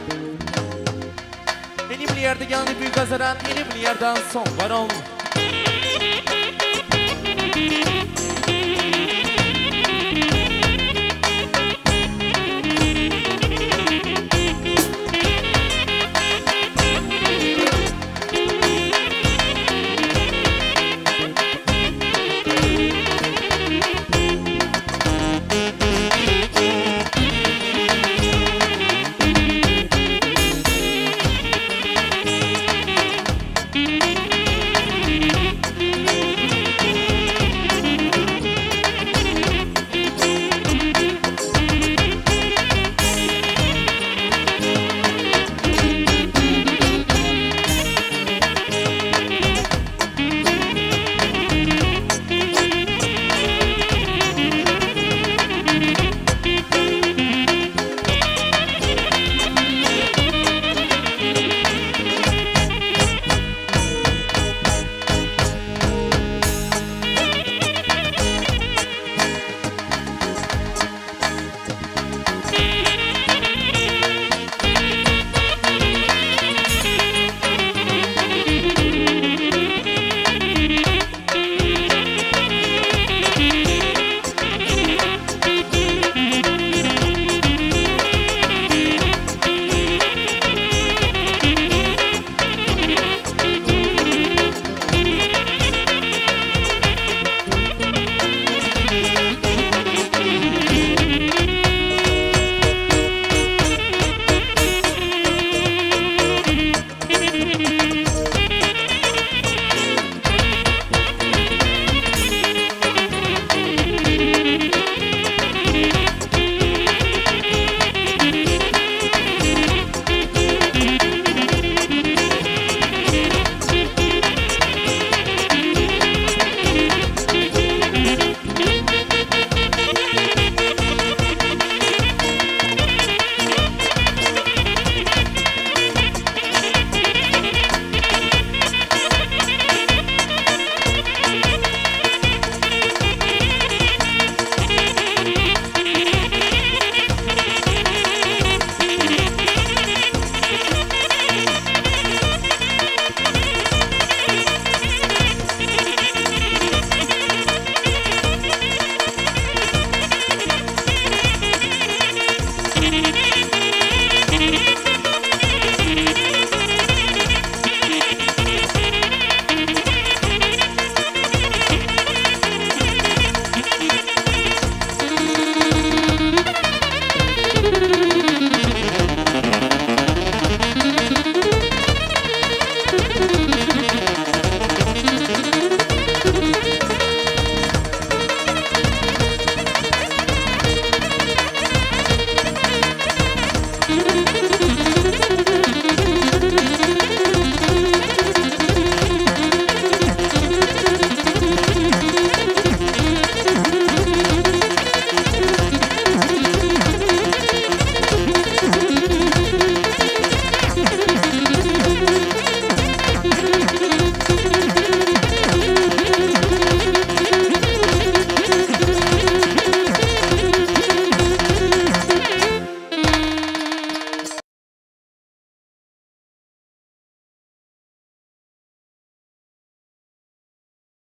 Yeni bir yerde geldi Büyük Hazaran. Yeni bir yerden son var ol.